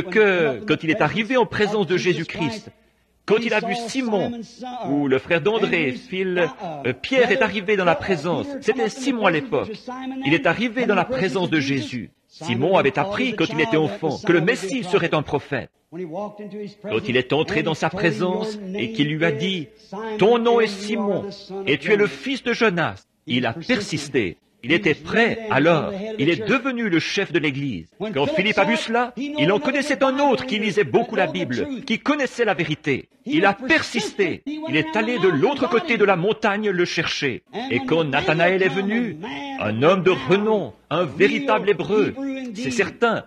quand il est arrivé en présence de Jésus-Christ, quand il a vu Simon, ou le frère d'André, Pierre est arrivé dans la présence, c'était Simon à l'époque, il est arrivé dans la présence de Jésus. Simon avait appris quand il était enfant que le Messie serait un prophète. Quand il est entré dans sa présence et qu'il lui a dit, ton nom est Simon et tu es le fils de Jonas, il a persisté. Il était prêt, alors, il est devenu le chef de l'Église. Quand Philippe a vu cela, il en connaissait un autre qui lisait beaucoup la Bible, qui connaissait la vérité. Il a persisté. Il est allé de l'autre côté de la montagne le chercher. Et quand Nathanaël est venu, un homme de renom, un véritable Hébreu, c'est certain,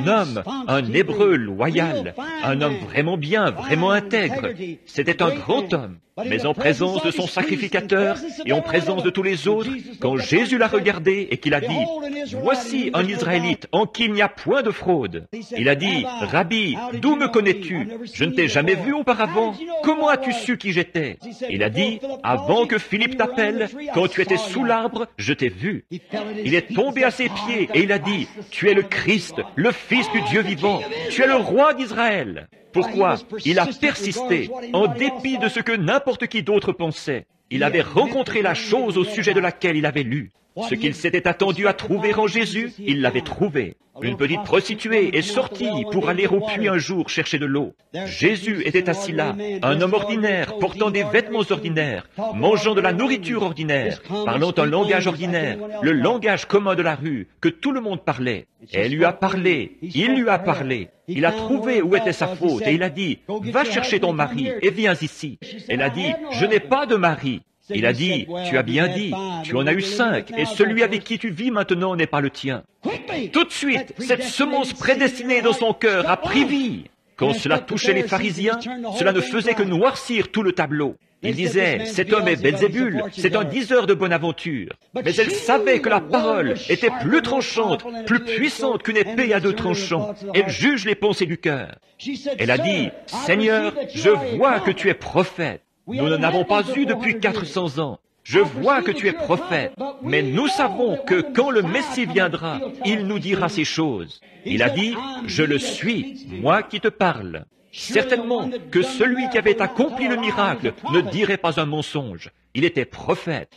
un Hébreu loyal, un homme vraiment bien, vraiment intègre. C'était un grand homme. Mais en présence de son sacrificateur et en présence de tous les autres, quand Jésus l'a regardé et qu'il a dit, « Voici un Israélite en qui il n'y a point de fraude. » Il a dit, « Rabbi, d'où me connais-tu? Je ne t'ai jamais vu auparavant. Comment as-tu su qui j'étais? » Il a dit, « Avant que Philippe t'appelle, quand tu étais sous l'arbre, je t'ai vu. » Il est tombé à ses pieds et il a dit, « Tu es le Christ, le Fils du Dieu vivant. Tu es le roi d'Israël. » Pourquoi? Il a persisté, en dépit de ce que n'importe qui d'autre pensait. Il avait rencontré la chose au sujet de laquelle il avait lu. Ce qu'il s'était attendu à trouver en Jésus, il l'avait trouvé. Une petite prostituée est sortie pour aller au puits un jour chercher de l'eau. Jésus était assis là, un homme ordinaire, portant des vêtements ordinaires, mangeant de la nourriture ordinaire, parlant un langage ordinaire, le langage commun de la rue, que tout le monde parlait. Elle lui a parlé, il lui a parlé. Il a trouvé où était sa faute et il a dit, « Va chercher ton mari et viens ici. » Elle a dit, « Je n'ai pas de mari. » Il a dit, « Tu as bien dit, tu en as eu 5, et celui avec qui tu vis maintenant n'est pas le tien. » Tout de suite, cette semence prédestinée dans son cœur a pris vie. Quand cela touchait les pharisiens, cela ne faisait que noircir tout le tableau. Ils disaient, « Cet homme est Belzébul, c'est un diseur de bonne aventure. » Mais elle savait que la parole était plus tranchante, plus puissante qu'une épée à 2 tranchants. Elle juge les pensées du cœur. Elle a dit, « Seigneur, je vois que tu es prophète. Nous n'en avons pas eu depuis 400 ans. Je vois que tu es prophète, mais nous savons que quand le Messie viendra, il nous dira ces choses. » Il a dit, « Je le suis, moi qui te parle. » Certainement que celui qui avait accompli le miracle ne dirait pas un mensonge. Il était prophète.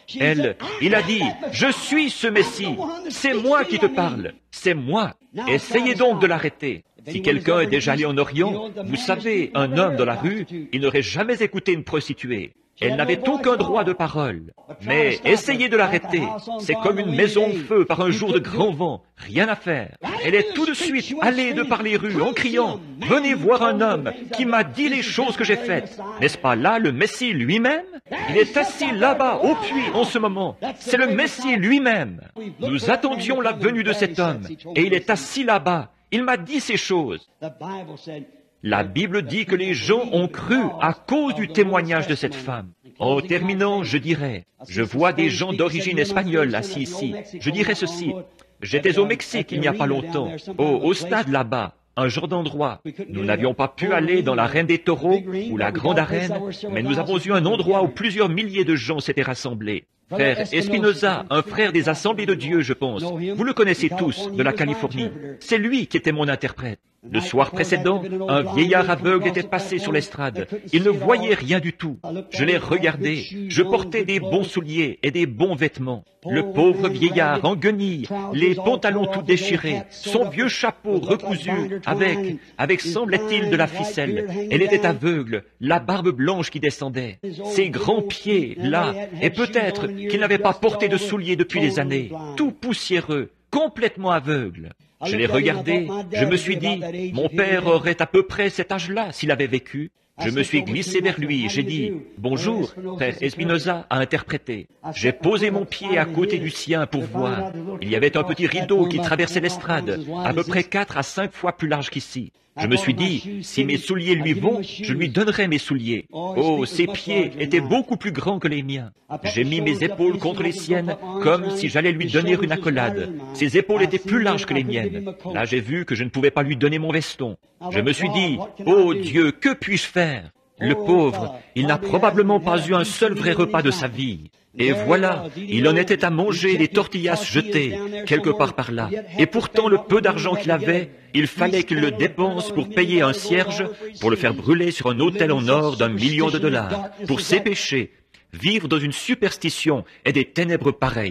Il a dit, « Je suis ce Messie. C'est moi qui te parle. C'est moi. Essayez donc de l'arrêter. » Si quelqu'un est déjà allé en Orient, vous savez, un homme dans la rue, il n'aurait jamais écouté une prostituée. Elle n'avait aucun droit de parole. Mais essayez de l'arrêter. C'est comme une maison en feu par un jour de grand vent. Rien à faire. Elle est tout de suite allée de par les rues en criant, « Venez voir un homme qui m'a dit les choses que j'ai faites. » N'est-ce pas là le Messie lui-même? Il est assis là-bas au puits en ce moment. C'est le Messie lui-même. Nous attendions la venue de cet homme et il est assis là-bas. Il m'a dit ces choses. La Bible dit que les gens ont cru à cause du témoignage de cette femme. En terminant, je dirais, je vois des gens d'origine espagnole assis ici. Je dirais ceci, j'étais au Mexique il n'y a pas longtemps, au stade là-bas, un genre d'endroit. Nous n'avions pas pu aller dans l'arène des taureaux ou la grande arène, mais nous avons eu un endroit où plusieurs milliers de gens s'étaient rassemblés. Frère Espinoza, un frère des Assemblées de Dieu, je pense. Vous le connaissez tous, de la Californie. C'est lui qui était mon interprète. Le soir précédent, un vieillard aveugle était passé sur l'estrade. Il ne voyait rien du tout. Je l'ai regardé. Je portais des bons souliers et des bons vêtements. Le pauvre vieillard en guenilles, les pantalons tout déchirés, son vieux chapeau recousu avec semblait-il de la ficelle. Elle était aveugle, la barbe blanche qui descendait. Ses grands pieds, là, et peut-être qu'il n'avait pas porté de souliers depuis des années, tout poussiéreux, complètement aveugle. Je l'ai regardé, je me suis dit, mon père aurait à peu près cet âge-là s'il avait vécu. Je me suis glissé vers lui, j'ai dit, « Bonjour, frère Espinoza a interprété. » J'ai posé mon pied à côté du sien pour voir. Il y avait un petit rideau qui traversait l'estrade, à peu près 4 à 5 fois plus large qu'ici. Je me suis dit, si mes souliers lui vont, je lui donnerai mes souliers. Oh, ses pieds étaient beaucoup plus grands que les miens. J'ai mis mes épaules contre les siennes, comme si j'allais lui donner une accolade. Ses épaules étaient plus larges que les miennes. Là, j'ai vu que je ne pouvais pas lui donner mon veston. Je me suis dit, oh Dieu, que puis-je faire? Le pauvre, il n'a probablement pas eu un seul vrai repas de sa vie. Et voilà, il en était à manger des tortillas jetées, quelque part par là. Et pourtant, le peu d'argent qu'il avait, il fallait qu'il le dépense pour payer un cierge, pour le faire brûler sur un autel en or d'1 million de dollars, pour ses péchés, vivre dans une superstition et des ténèbres pareilles.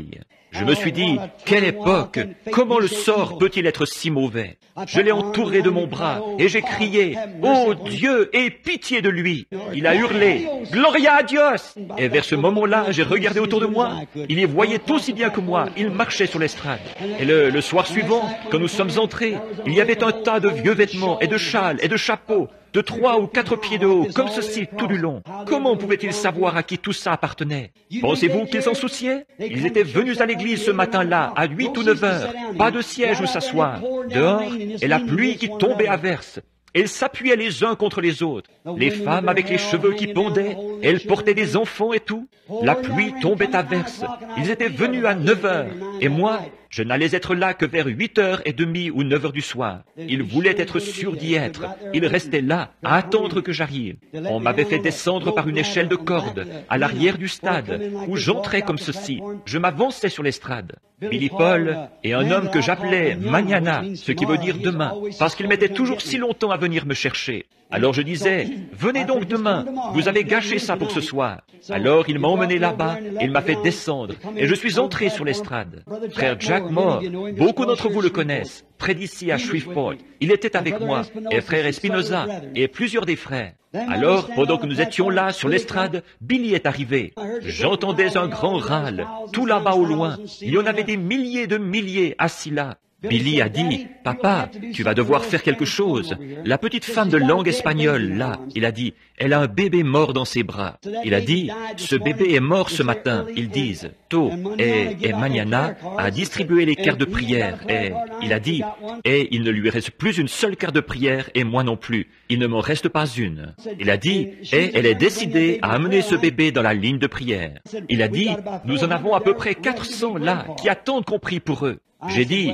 Je me suis dit, quelle époque! Comment le sort peut-il être si mauvais? Je l'ai entouré de mon bras et j'ai crié, oh Dieu, aie pitié de lui! Il a hurlé, Gloria a Dios! Et vers ce moment-là, j'ai regardé autour de moi. Il y voyait aussi bien que moi. Il marchait sur l'estrade. Et le soir suivant, quand nous sommes entrés, il y avait un tas de vieux vêtements et de châles et de chapeaux, de 3 ou 4 pieds de haut, comme ceci tout du long. Comment pouvaient-ils savoir à qui tout ça appartenait? Pensez-vous qu'ils s'en souciaient? Ils étaient venus à l'église ce matin-là, à 8 ou 9 heures. Pas de siège où s'asseoir. Dehors, et la pluie qui tombait à verse. Elles s'appuyaient les uns contre les autres. Les femmes avec les cheveux qui pondaient, elles portaient des enfants et tout. La pluie tombait à verse. Ils étaient venus à 9 heures. Et moi, je n'allais être là que vers 8h30 ou 9 heures du soir. Ils voulaient être sûrs d'y être. Ils restaient là, à attendre que j'arrive. On m'avait fait descendre par une échelle de corde, à l'arrière du stade, où j'entrais comme ceci. Je m'avançais sur l'estrade. Billy Paul et un homme que j'appelais Mañana, ce qui veut dire demain, parce qu'il mettait toujours si longtemps à venir me chercher. Alors je disais, venez donc demain, vous avez gâché ça pour ce soir. Alors il m'a emmené là-bas, et il m'a fait descendre, et je suis entré sur l'estrade. Frère Jack Moore, beaucoup d'entre vous le connaissent, près d'ici à Shreveport. Il était avec moi, et frère Espinoza, et plusieurs des frères. Alors, pendant que nous étions là sur l'estrade, Billy est arrivé. J'entendais un grand râle, tout là-bas au loin. Il y en avait des milliers de milliers assis là. Billy a dit, « Papa, tu vas devoir faire quelque chose. » La petite femme de langue espagnole, là, il a dit, « Elle a un bébé mort dans ses bras. » Il a dit, « Ce bébé est mort ce matin. » Ils disent, « Tôt et Mañana a distribué les cartes de prière. » Et il a dit, « Et il ne lui reste plus une seule carte de prière et moi non plus. Il ne m'en reste pas une. » Il a dit, « Et elle est décidée à amener ce bébé dans la ligne de prière. » Il a dit, « Nous en avons à peu près 400 là qui attendent qu'on prie pour eux. » J'ai dit,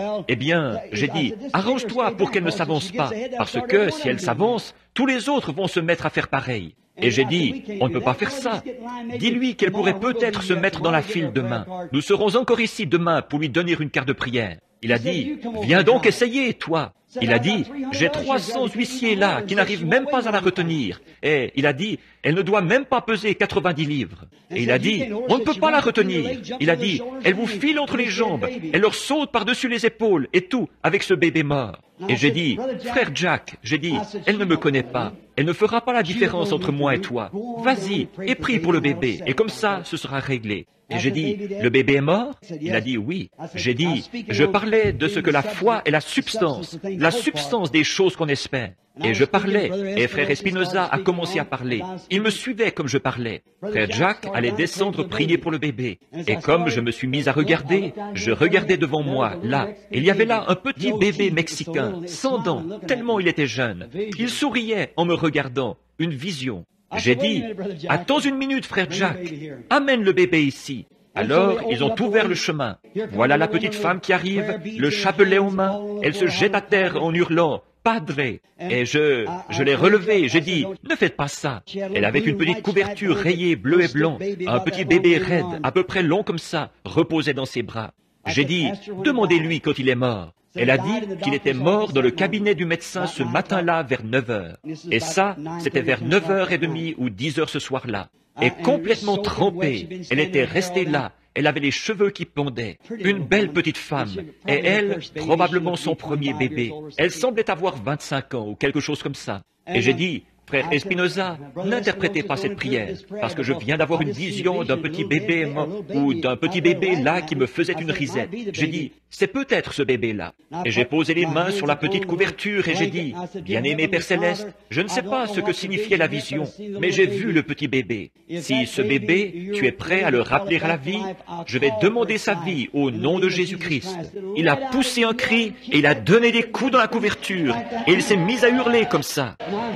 arrange-toi pour qu'elle ne s'avance pas, parce que si elle s'avance, tous les autres vont se mettre à faire pareil. Et j'ai dit, on ne peut pas faire ça. Dis-lui qu'elle pourrait peut-être se mettre dans la file demain. Nous serons encore ici demain pour lui donner une carte de prière. Il a dit, viens donc essayer, toi. Il a dit, j'ai 300 huissiers là qui n'arrivent même pas à la retenir. Et il a dit, elle ne doit même pas peser 90 livres. Et il a dit, on ne peut pas la retenir. Il a dit, elle vous file entre les jambes, elle leur saute par-dessus les épaules et tout avec ce bébé mort. Et j'ai dit, frère Jack, elle ne me connaît pas. Elle ne fera pas la différence entre moi et toi. Vas-y et prie pour le bébé. Et comme ça, ce sera réglé. Et j'ai dit, le bébé est mort? Il a dit oui. J'ai dit, je parlais de ce que la foi est la substance des choses qu'on espère. Et je parlais, et frère Espinoza a commencé à parler. Il me suivait comme je parlais. Frère Jack allait descendre prier pour le bébé. Et comme je me suis mis à regarder, je regardais devant moi, là. Il y avait là un petit bébé mexicain, sans dents, tellement il était jeune. Il souriait en me regardant. Une vision. J'ai dit, attends une minute, frère Jack. Amène le bébé ici. Alors, ils ont ouvert le chemin. Voilà la petite femme qui arrive, le chapelet aux mains. Elle se jette à terre en hurlant, Padre. Et je l'ai relevée. J'ai dit, ne faites pas ça. Elle avait une petite couverture rayée bleu et blanc. Un petit bébé raide, à peu près long comme ça, reposait dans ses bras. J'ai dit, demandez-lui quand il est mort. Elle a dit qu'il était mort dans le cabinet du médecin ce matin-là vers 9 heures. Et ça, c'était vers 9h30 ou 10 heures ce soir-là. Et complètement trempée, elle était restée là. Elle avait les cheveux qui pendaient. Une belle petite femme. Et elle, probablement son premier bébé. Elle semblait avoir 25 ans ou quelque chose comme ça. Et j'ai dit, frère Espinoza, n'interprétez pas cette prière, parce que je viens d'avoir une vision d'un petit bébé ou d'un petit bébé là qui me faisait une risette. J'ai dit, c'est peut-être ce bébé-là. Et j'ai posé les mains sur la petite couverture et j'ai dit, bien-aimé Père Céleste, je ne sais pas ce que signifiait la vision, mais j'ai vu le petit bébé. Si ce bébé, tu es prêt à le rappeler à la vie, je vais demander sa vie au nom de Jésus-Christ. Il a poussé un cri et il a donné des coups dans la couverture et il s'est mis à hurler comme ça.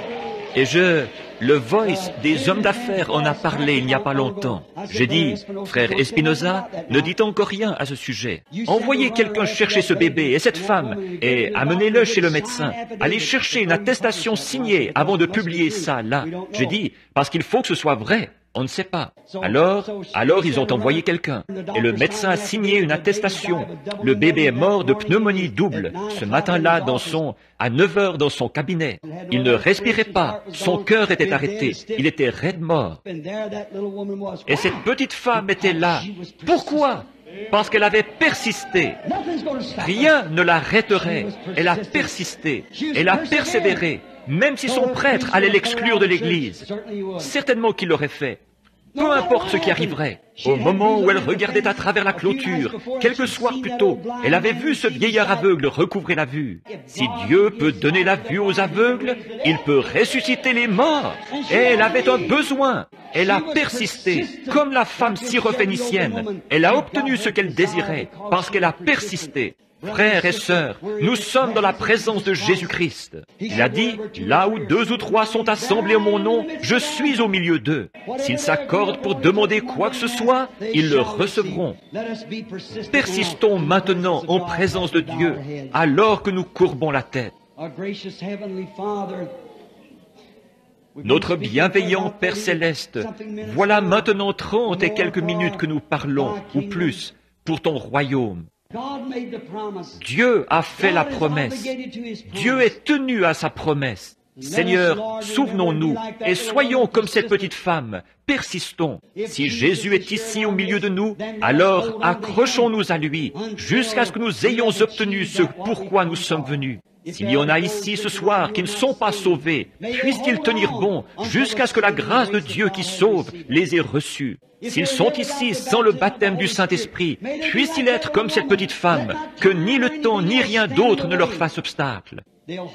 Et le Voice des hommes d'affaires en a parlé il n'y a pas longtemps. J'ai dit, frère Espinoza, ne dites encore rien à ce sujet. Envoyez quelqu'un chercher ce bébé et cette femme et amenez-le chez le médecin. Allez chercher une attestation signée avant de publier ça là. J'ai dit, parce qu'il faut que ce soit vrai. On ne sait pas. Alors ils ont envoyé quelqu'un. Et le médecin a signé une attestation. Le bébé est mort de pneumonie double. Ce matin-là, à 9 heures dans son cabinet. Il ne respirait pas. Son cœur était arrêté. Il était raide mort. Et cette petite femme était là. Pourquoi? parce qu'elle avait persisté. Rien ne l'arrêterait. Elle a persisté. Elle a persévéré, même si son prêtre allait l'exclure de l'Église. Certainement qu'il l'aurait fait. Peu importe ce qui arriverait. Au moment où elle regardait à travers la clôture, quelques soirs plus tôt, elle avait vu ce vieillard aveugle recouvrer la vue. Si Dieu peut donner la vue aux aveugles, il peut ressusciter les morts. Et elle avait un besoin. Elle a persisté, comme la femme syrophénicienne. Elle a obtenu ce qu'elle désirait, parce qu'elle a persisté. Frères et sœurs, nous sommes dans la présence de Jésus-Christ. Il a dit, là où 2 ou 3 sont assemblés en mon nom, je suis au milieu d'eux. S'ils s'accordent pour demander quoi que ce soit, ils le recevront. Persistons maintenant en présence de Dieu, alors que nous courbons la tête. Notre bienveillant Père Céleste, voilà maintenant 30 et quelques minutes que nous parlons, ou plus, pour ton royaume. Dieu a fait la promesse. Dieu est tenu à sa promesse. Seigneur, souvenons-nous et soyons comme cette petite femme. Persistons. Si Jésus est ici au milieu de nous, alors accrochons-nous à lui jusqu'à ce que nous ayons obtenu ce pourquoi nous sommes venus. S'il y en a ici ce soir qui ne sont pas sauvés, puissent-ils tenir bon jusqu'à ce que la grâce de Dieu qui sauve les ait reçus. S'ils sont ici sans le baptême du Saint-Esprit, puissent-ils être comme cette petite femme, que ni le temps ni rien d'autre ne leur fasse obstacle.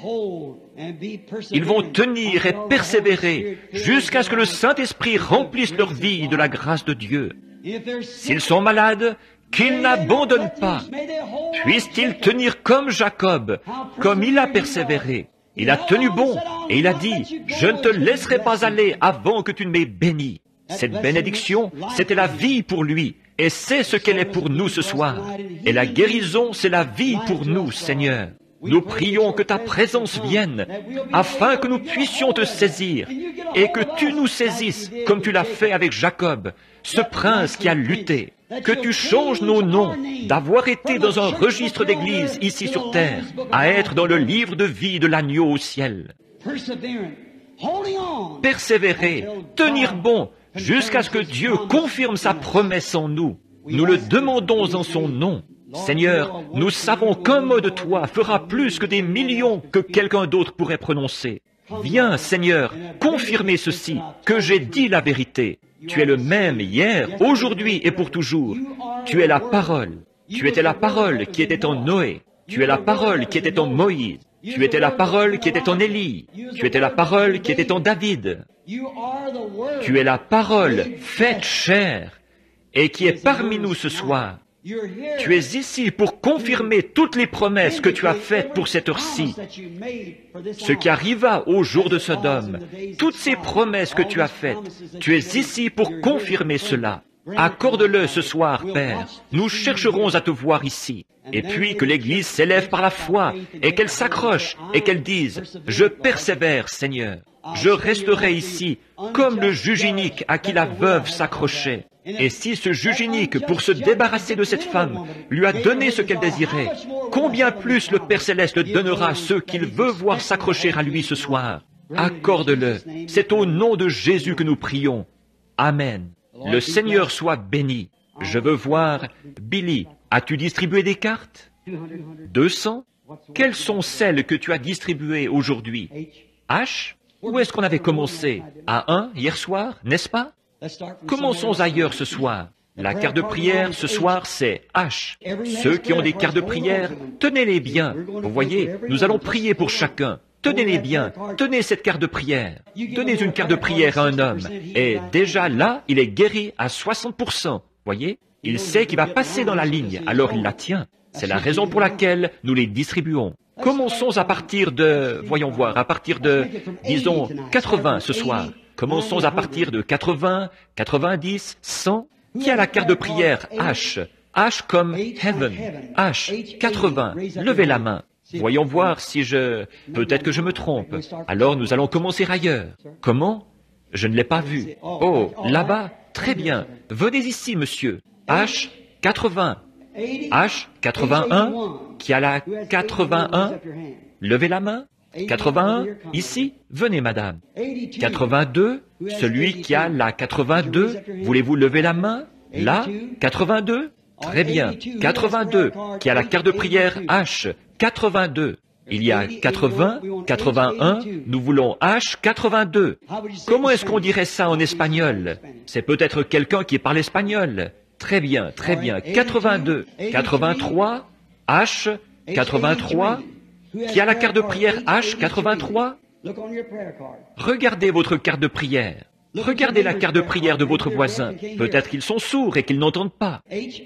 Ils vont tenir et persévérer jusqu'à ce que le Saint-Esprit remplisse leur vie de la grâce de Dieu. S'ils sont malades, qu'ils n'abandonnent pas. Puissent-ils tenir comme Jacob, comme il a persévéré. Il a tenu bon et il a dit, « Je ne te laisserai pas aller avant que tu ne m'aies béni. » Cette bénédiction, c'était la vie pour lui, et c'est ce qu'elle est pour nous ce soir. Et la guérison, c'est la vie pour nous, Seigneur. Nous prions que ta présence vienne, afin que nous puissions te saisir, et que tu nous saisisses, comme tu l'as fait avec Jacob, ce prince qui a lutté. Que tu changes nos noms d'avoir été dans un registre d'église ici sur terre, à être dans le livre de vie de l'agneau au ciel. Persévérer, tenir bon, jusqu'à ce que Dieu confirme sa promesse en nous. Nous le demandons en son nom. Seigneur, nous savons qu'un mot de toi fera plus que des millions que quelqu'un d'autre pourrait prononcer. Viens, Seigneur, confirmer ceci, que j'ai dit la vérité. Tu es le même hier, aujourd'hui et pour toujours. Tu es la parole. Tu étais la parole qui était en Noé. Tu es la parole qui était en Moïse. Tu étais la parole qui était en Élie. Tu étais la parole qui était en David. Tu es la parole faite chair et qui est parmi nous ce soir. Tu es ici pour confirmer toutes les promesses que tu as faites pour cette heure-ci. Ce qui arriva au jour de Sodome, toutes ces promesses que tu as faites, tu es ici pour confirmer cela. Accorde-le ce soir, Père. Nous chercherons à te voir ici. Et puis que l'Église s'élève par la foi et qu'elle s'accroche et qu'elle dise « Je persévère, Seigneur. Je resterai ici comme le juge inique à qui la veuve s'accrochait. » Et si ce juge inique, pour se débarrasser de cette femme, lui a donné ce qu'elle désirait, combien plus le Père Céleste le donnera à ceux qu'il veut voir s'accrocher à lui ce soir. Accorde-le. C'est au nom de Jésus que nous prions. Amen. Le Seigneur soit béni. Je veux voir, Billy, as-tu distribué des cartes? 200? Quelles sont celles que tu as distribuées aujourd'hui? H? Où est-ce qu'on avait commencé? À 1 hier soir, n'est-ce pas? Commençons ailleurs ce soir. La carte de prière ce soir, c'est H. Ceux qui ont des cartes de prière, tenez-les bien. Vous voyez, nous allons prier pour chacun. Tenez-les bien. Tenez cette carte de prière. Donnez une carte de prière à un homme. Et déjà là, il est guéri à 60%. Voyez? Il sait qu'il va passer dans la ligne, alors il la tient. C'est la raison pour laquelle nous les distribuons. Commençons à partir de, voyons voir, à partir de, disons, 80 ce soir. Commençons à partir de 80, 90, 100. Qui a la carte de prière H? H comme Heaven. H, 80. Levez la main. Voyons voir si peut-être que je me trompe. Alors nous allons commencer ailleurs. Comment? Je ne l'ai pas vu. Oh, là-bas? Très bien. Venez ici, monsieur. H, 80. H, 81. Qui a la 81? Levez la main. 81, ici, venez madame. 82, celui qui a la 82, voulez-vous lever la main? Là, 82, Très bien. 82, qui a la carte de prière H. 82. Il y a 80, 81, nous voulons H 82. Comment est-ce qu'on dirait ça en espagnol? C'est peut-être quelqu'un qui parle espagnol. Très bien, 82, 83, H 83, qui a la carte de prière H 83. Regardez votre carte de prière. Regardez la carte de prière de votre voisin. Peut-être qu'ils sont sourds et qu'ils n'entendent pas.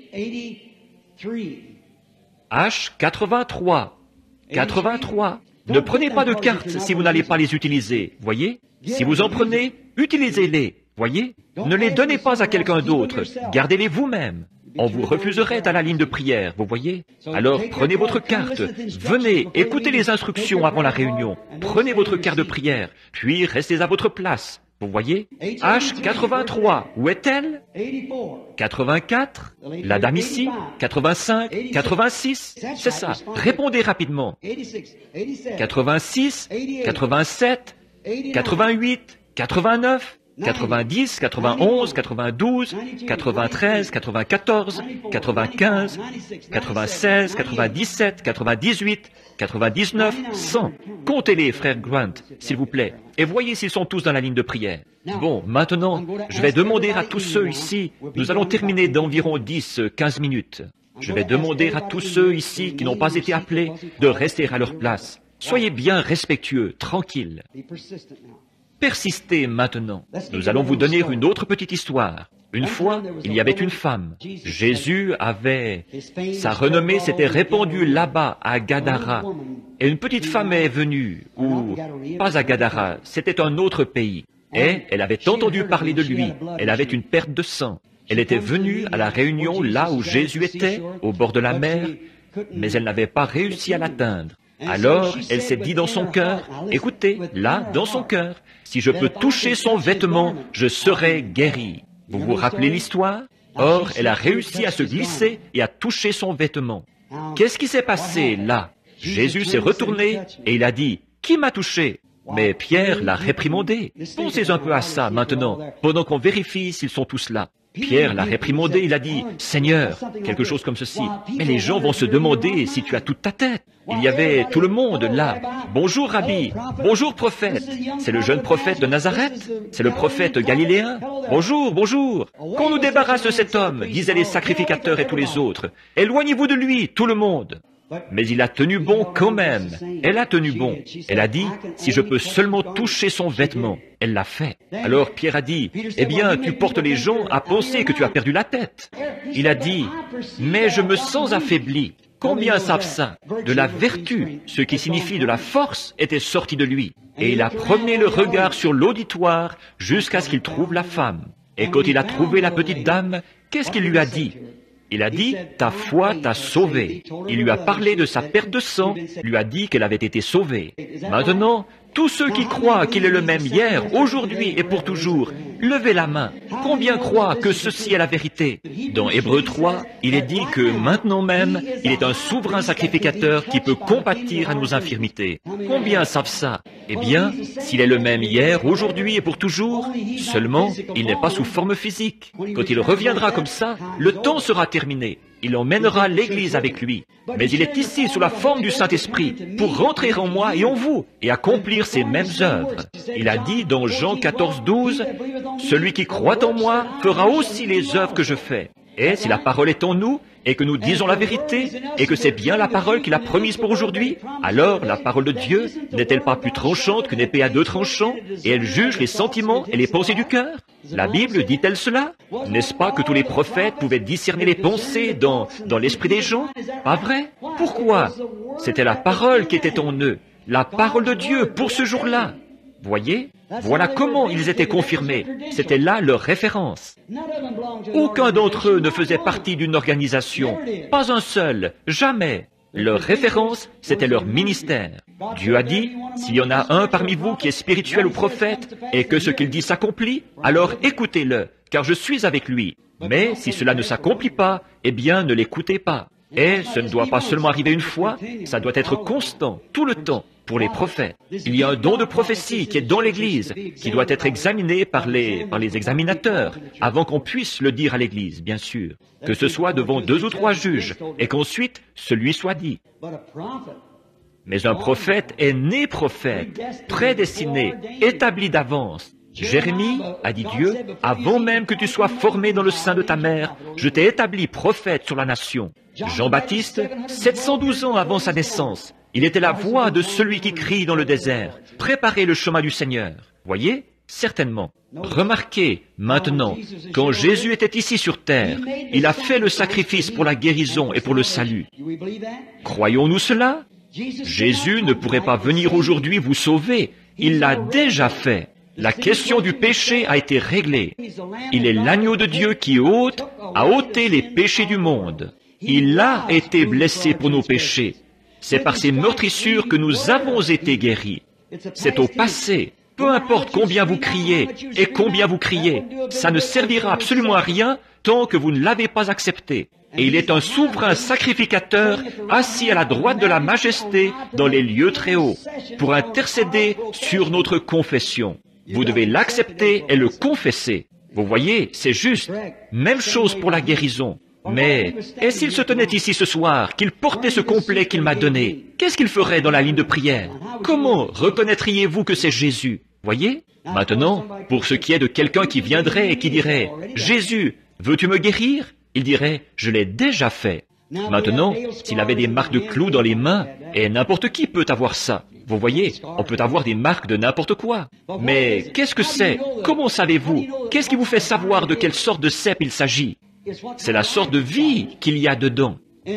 H 83. 83. Ne prenez pas de cartes si vous n'allez pas les utiliser, voyez? Si vous en prenez, utilisez-les, voyez? Ne les donnez pas à quelqu'un d'autre, gardez-les vous-même. On vous refuserait à la ligne de prière, vous voyez? Alors prenez votre carte, venez, écoutez les instructions avant la réunion, prenez votre carte de prière, puis restez à votre place. Vous voyez? H 83, où est-elle? 84, la dame ici, 85, 86, c'est ça. Répondez rapidement. 86, 87, 88, 89, 90, 91, 92, 93, 94, 95, 96, 97, 98, 99, 100. Comptez-les, frère Grant, s'il vous plaît, et voyez s'ils sont tous dans la ligne de prière. Bon, maintenant, je vais demander à tous ceux ici, nous allons terminer d'environ 10-15 minutes. Je vais demander à tous ceux ici qui n'ont pas été appelés de rester à leur place. Soyez bien respectueux, tranquilles. Persistez maintenant. Nous allons vous donner une autre petite histoire. Une fois, il y avait une femme. Jésus avait... Sa renommée s'était répandue là-bas, à Gadara. Et une petite femme est venue, ou pas à Gadara, c'était un autre pays. Et elle avait entendu parler de lui. Elle avait une perte de sang. Elle était venue à la réunion là où Jésus était, au bord de la mer, mais elle n'avait pas réussi à l'atteindre. Alors, elle s'est dit dans son cœur, écoutez, là, dans son cœur, si je peux toucher son vêtement, je serai guéri. Vous vous rappelez l'histoire? Or, elle a réussi à se glisser et à toucher son vêtement. Qu'est-ce qui s'est passé là? Jésus s'est retourné et il a dit, qui m'a touché? Mais Pierre l'a réprimandé. Pensez un peu à ça maintenant, pendant qu'on vérifie s'ils sont tous là. Pierre l'a réprimandé, il a dit, « Seigneur », quelque chose comme ceci. Mais les gens vont se demander si tu as toute ta tête. Il y avait tout le monde là. « Bonjour, Rabbi. Bonjour, prophète. C'est le jeune prophète de Nazareth. C'est le prophète galiléen. Bonjour, bonjour. Qu'on nous débarrasse de cet homme, disaient les sacrificateurs et tous les autres. Éloignez-vous de lui, tout le monde. » Mais il a tenu bon quand même. Elle a tenu bon. Elle a dit, si je peux seulement toucher son vêtement. Elle l'a fait. Alors Pierre a dit, eh bien, tu portes les gens à penser que tu as perdu la tête. Il a dit, mais je me sens affaibli. Combien savent ça? De la vertu, ce qui signifie de la force, était sorti de lui. Et il a promené le regard sur l'auditoire jusqu'à ce qu'il trouve la femme. Et quand il a trouvé la petite dame, qu'est-ce qu'il lui a dit? Il a dit, ta foi t'a sauvé. Il lui a parlé de sa perte de sang, lui a dit qu'elle avait été sauvée. Maintenant, tous ceux qui croient qu'il est le même hier, aujourd'hui et pour toujours, levez la main. Combien croient que ceci est la vérité? Dans Hébreux 3, il est dit que maintenant même, il est un souverain sacrificateur qui peut compatir à nos infirmités. Combien savent ça? Eh bien, s'il est le même hier, aujourd'hui et pour toujours, seulement, il n'est pas sous forme physique. Quand il reviendra comme ça, le temps sera terminé. Il emmènera l'Église avec lui. Mais il est ici sous la forme du Saint-Esprit pour rentrer en moi et en vous et accomplir ces mêmes œuvres. Il a dit dans Jean 14, 12, « Celui qui croit en moi fera aussi les œuvres que je fais. » Et si la parole est en nous, et que nous disons la vérité, et que c'est bien la parole qu'il a promise pour aujourd'hui, alors la parole de Dieu n'est-elle pas plus tranchante qu'une épée à deux tranchants, et elle juge les sentiments et les pensées du cœur? La Bible dit-elle cela? N'est-ce pas que tous les prophètes pouvaient discerner les pensées dans l'esprit des gens? Pas vrai? Pourquoi? C'était la parole qui était en eux, la parole de Dieu pour ce jour-là. Voyez? Voilà comment ils étaient confirmés. C'était là leur référence. Aucun d'entre eux ne faisait partie d'une organisation. Pas un seul. Jamais. Leur référence, c'était leur ministère. Dieu a dit, s'il y en a un parmi vous qui est spirituel ou prophète, et que ce qu'il dit s'accomplit, alors écoutez-le, car je suis avec lui. Mais si cela ne s'accomplit pas, eh bien ne l'écoutez pas. Et ce ne doit pas seulement arriver une fois, ça doit être constant, tout le temps. pour les prophètes. Il y a un don de prophétie qui est dans l'Église, qui doit être examiné par les examinateurs, avant qu'on puisse le dire à l'Église, bien sûr. Que ce soit devant 2 ou 3 juges, et qu'ensuite, celui soit dit. Mais un prophète est né prophète, prédestiné, établi d'avance. Jérémie, a dit Dieu, avant même que tu sois formé dans le sein de ta mère, je t'ai établi prophète sur la nation. Jean-Baptiste, 712 ans avant sa naissance, il était la voix de celui qui crie dans le désert, préparez le chemin du Seigneur. Voyez? Certainement. Remarquez, maintenant, quand Jésus était ici sur terre, il a fait le sacrifice pour la guérison et pour le salut. Croyons-nous cela? Jésus ne pourrait pas venir aujourd'hui vous sauver, il l'a déjà fait. La question du péché a été réglée. Il est l'agneau de Dieu qui a ôté les péchés du monde. Il a été blessé pour nos péchés. C'est par ses meurtrissures que nous avons été guéris. C'est au passé. Peu importe combien vous criez et combien vous criez, ça ne servira absolument à rien tant que vous ne l'avez pas accepté. Et il est un souverain sacrificateur assis à la droite de la majesté dans les lieux très hauts pour intercéder sur notre confession. Vous devez l'accepter et le confesser. Vous voyez, c'est juste. Même chose pour la guérison. Mais, et s'il se tenait ici ce soir, qu'il portait ce complet qu'il m'a donné, qu'est-ce qu'il ferait dans la ligne de prière? Comment reconnaîtriez-vous que c'est Jésus? Voyez? Maintenant, pour ce qui est de quelqu'un qui viendrait et qui dirait, « Jésus, veux-tu me guérir ?» Il dirait, « Je l'ai déjà fait. » Maintenant, s'il avait des marques de clous dans les mains, et n'importe qui peut avoir ça. Vous voyez, on peut avoir des marques de n'importe quoi. Mais qu'est-ce que c'est? Comment savez-vous? Qu'est-ce qui vous fait savoir de quelle sorte de cep il s'agit? C'est la sorte de vie qu'il y a dedans.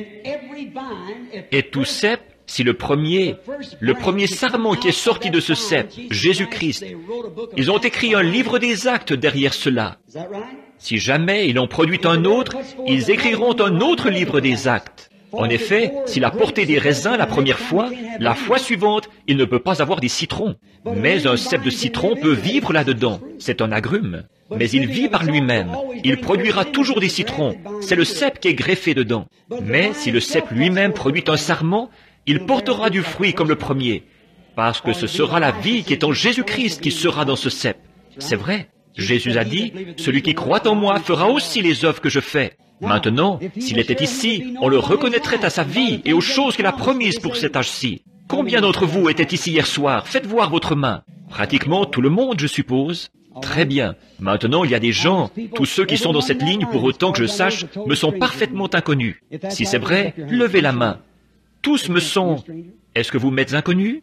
Et tout cep, si le premier sarment qui est sorti de ce cep, Jésus-Christ, ils ont écrit un livre des actes derrière cela. Si jamais ils en produisent un autre, ils écriront un autre livre des actes. En effet, s'il a porté des raisins la première fois, la fois suivante, il ne peut pas avoir des citrons. Mais un cep de citron peut vivre là-dedans. C'est un agrume. Mais il vit par lui-même. Il produira toujours des citrons. C'est le cep qui est greffé dedans. Mais si le cep lui-même produit un sarment, il portera du fruit comme le premier. Parce que ce sera la vie qui est en Jésus-Christ qui sera dans ce cep. C'est vrai. Jésus a dit, « Celui qui croit en moi fera aussi les œuvres que je fais. » Maintenant, s'il était ici, on le reconnaîtrait à sa vie et aux choses qu'il a promises pour cet âge-ci. Combien d'entre vous étaient ici hier soir? Faites voir votre main. Pratiquement tout le monde, je suppose. Très bien. Maintenant, il y a des gens, tous ceux qui sont dans cette ligne, pour autant que je sache, me sont parfaitement inconnus. Si c'est vrai, levez la main. Tous me sont... Est-ce que vous m'êtes inconnus?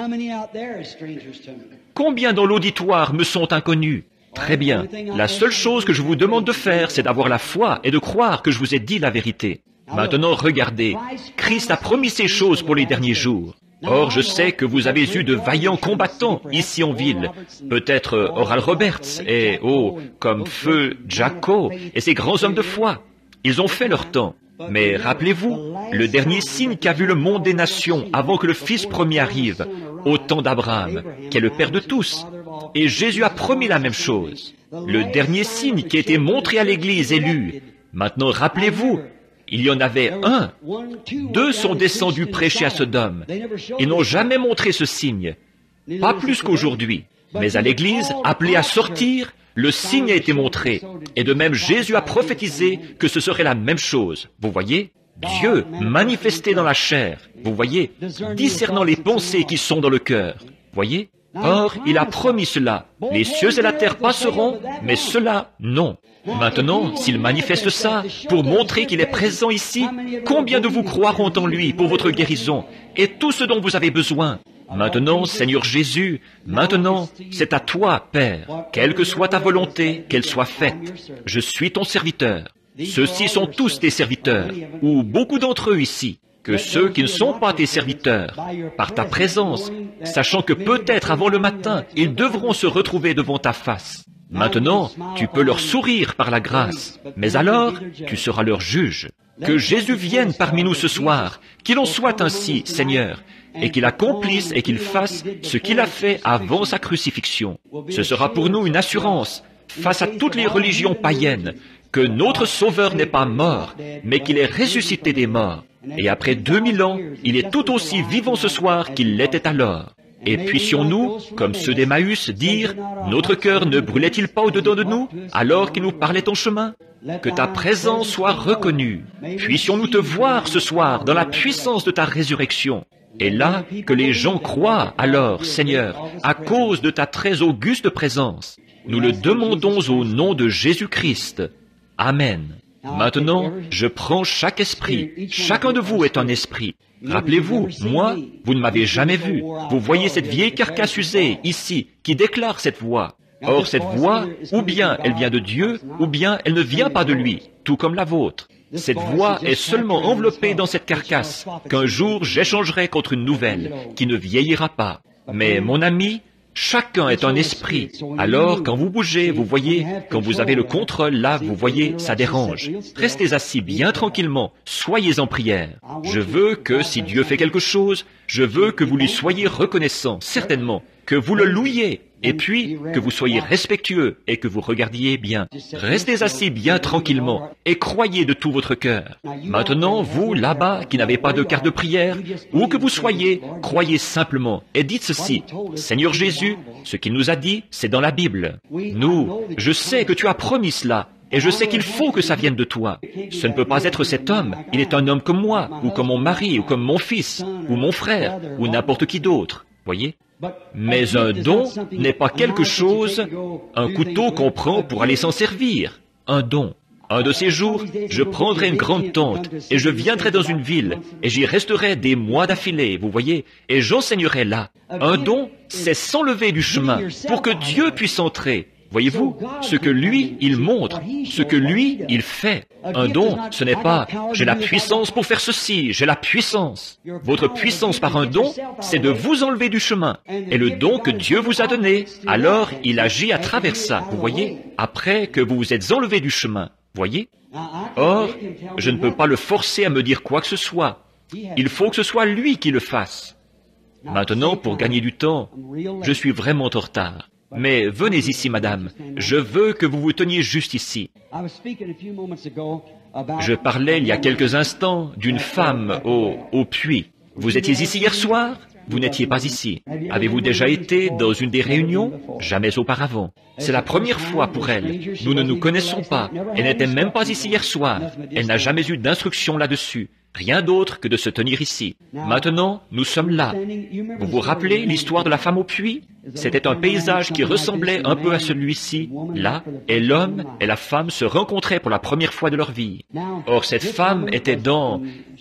Combien dans l'auditoire me sont inconnus? Très bien. La seule chose que je vous demande de faire, c'est d'avoir la foi et de croire que je vous ai dit la vérité. Maintenant, regardez. Christ a promis ces choses pour les derniers jours. Or, je sais que vous avez eu de vaillants combattants ici en ville. Peut-être Oral Roberts et, comme Feu Jacko et ces grands hommes de foi. Ils ont fait leur temps. Mais rappelez-vous, le dernier signe qu'a vu le monde des nations avant que le Fils premier arrive, au temps d'Abraham, qui est le Père de tous. Et Jésus a promis la même chose. Le dernier signe qui a été montré à l'Église élue. Maintenant, rappelez-vous, il y en avait un. 2 sont descendus prêcher à Sodome. Ils n'ont jamais montré ce signe. Pas plus qu'aujourd'hui. Mais à l'Église, appelée à sortir, le signe a été montré. Et de même, Jésus a prophétisé que ce serait la même chose. Vous voyez? Dieu manifesté dans la chair. Vous voyez? Discernant les pensées qui sont dans le cœur. Voyez? Or, il a promis cela. Les cieux et la terre passeront, mais cela, non. Maintenant, s'il manifeste ça, pour montrer qu'il est présent ici, combien de vous croiront en lui pour votre guérison et tout ce dont vous avez besoin? Maintenant, Seigneur Jésus, maintenant, c'est à toi, Père. Quelle que soit ta volonté, qu'elle soit faite. Je suis ton serviteur. Ceux-ci sont tous tes serviteurs, ou beaucoup d'entre eux ici. Que ceux qui ne sont pas tes serviteurs, par ta présence, sachant que peut-être avant le matin, ils devront se retrouver devant ta face. Maintenant, tu peux leur sourire par la grâce, mais alors, tu seras leur juge. Que Jésus vienne parmi nous ce soir, qu'il en soit ainsi, Seigneur, et qu'il accomplisse et qu'il fasse ce qu'il a fait avant sa crucifixion. Ce sera pour nous une assurance, face à toutes les religions païennes, que notre Sauveur n'est pas mort, mais qu'il est ressuscité des morts. Et après 2000 ans, il est tout aussi vivant ce soir qu'il l'était alors. Et puissions-nous, comme ceux d'Emmaüs, dire, notre cœur ne brûlait-il pas au-dedans de nous, alors qu'il nous parlait en chemin? Que ta présence soit reconnue. Puissions-nous te voir ce soir dans la puissance de ta résurrection. Et là, que les gens croient alors, Seigneur, à cause de ta très auguste présence. Nous le demandons au nom de Jésus-Christ. Amen. Maintenant, je prends chaque esprit. Chacun de vous est un esprit. Rappelez-vous, moi, vous ne m'avez jamais vu. Vous voyez cette vieille carcasse usée, ici, qui déclare cette voix. Or, cette voix, ou bien elle vient de Dieu, ou bien elle ne vient pas de lui, tout comme la vôtre. Cette voix est seulement enveloppée dans cette carcasse, qu'un jour j'échangerai contre une nouvelle, qui ne vieillira pas. Mais, mon ami, chacun est un esprit. Alors, quand vous bougez, vous voyez, quand vous avez le contrôle, là, vous voyez, ça dérange. Restez assis bien tranquillement, soyez en prière. Je veux que, si Dieu fait quelque chose, je veux que vous lui soyez reconnaissant, certainement, que vous le louiez, et puis que vous soyez respectueux et que vous regardiez bien. Restez assis bien tranquillement et croyez de tout votre cœur. Maintenant, vous, là-bas, qui n'avez pas de carte de prière, où que vous soyez, croyez simplement et dites ceci. Seigneur Jésus, ce qu'il nous a dit, c'est dans la Bible. Nous, je sais que tu as promis cela. Et je sais qu'il faut que ça vienne de toi. Ce ne peut pas être cet homme. Il est un homme comme moi, ou comme mon mari, ou comme mon fils, ou mon frère, ou n'importe qui d'autre. Voyez? Mais un don n'est pas quelque chose, un couteau qu'on prend pour aller s'en servir. Un don. Un de ces jours, je prendrai une grande tente, et je viendrai dans une ville, et j'y resterai des mois d'affilée, vous voyez, et j'enseignerai là. Un don, c'est s'enlever du chemin, pour que Dieu puisse entrer. Voyez-vous, ce que lui, il montre, ce que lui, il fait. Un don, ce n'est pas « j'ai la puissance pour faire ceci, j'ai la puissance ». Votre puissance par un don, c'est de vous enlever du chemin. Et le don que Dieu vous a donné, alors il agit à travers ça, vous voyez, après que vous vous êtes enlevé du chemin, voyez. Or, je ne peux pas le forcer à me dire quoi que ce soit. Il faut que ce soit lui qui le fasse. Maintenant, pour gagner du temps, je suis vraiment en retard. Mais venez ici, madame. Je veux que vous vous teniez juste ici. Je parlais il y a quelques instants d'une femme au puits. Vous étiez ici hier soir? Vous n'étiez pas ici. Avez-vous déjà été dans une des réunions? Jamais auparavant. C'est la première fois pour elle. Nous ne nous connaissons pas. Elle n'était même pas ici hier soir. Elle n'a jamais eu d'instruction là-dessus. Rien d'autre que de se tenir ici. Maintenant, nous sommes là. Vous vous rappelez l'histoire de la femme au puits? C'était un paysage qui ressemblait un peu à celui-ci, là, et l'homme et la femme se rencontraient pour la première fois de leur vie. Or, cette femme était dans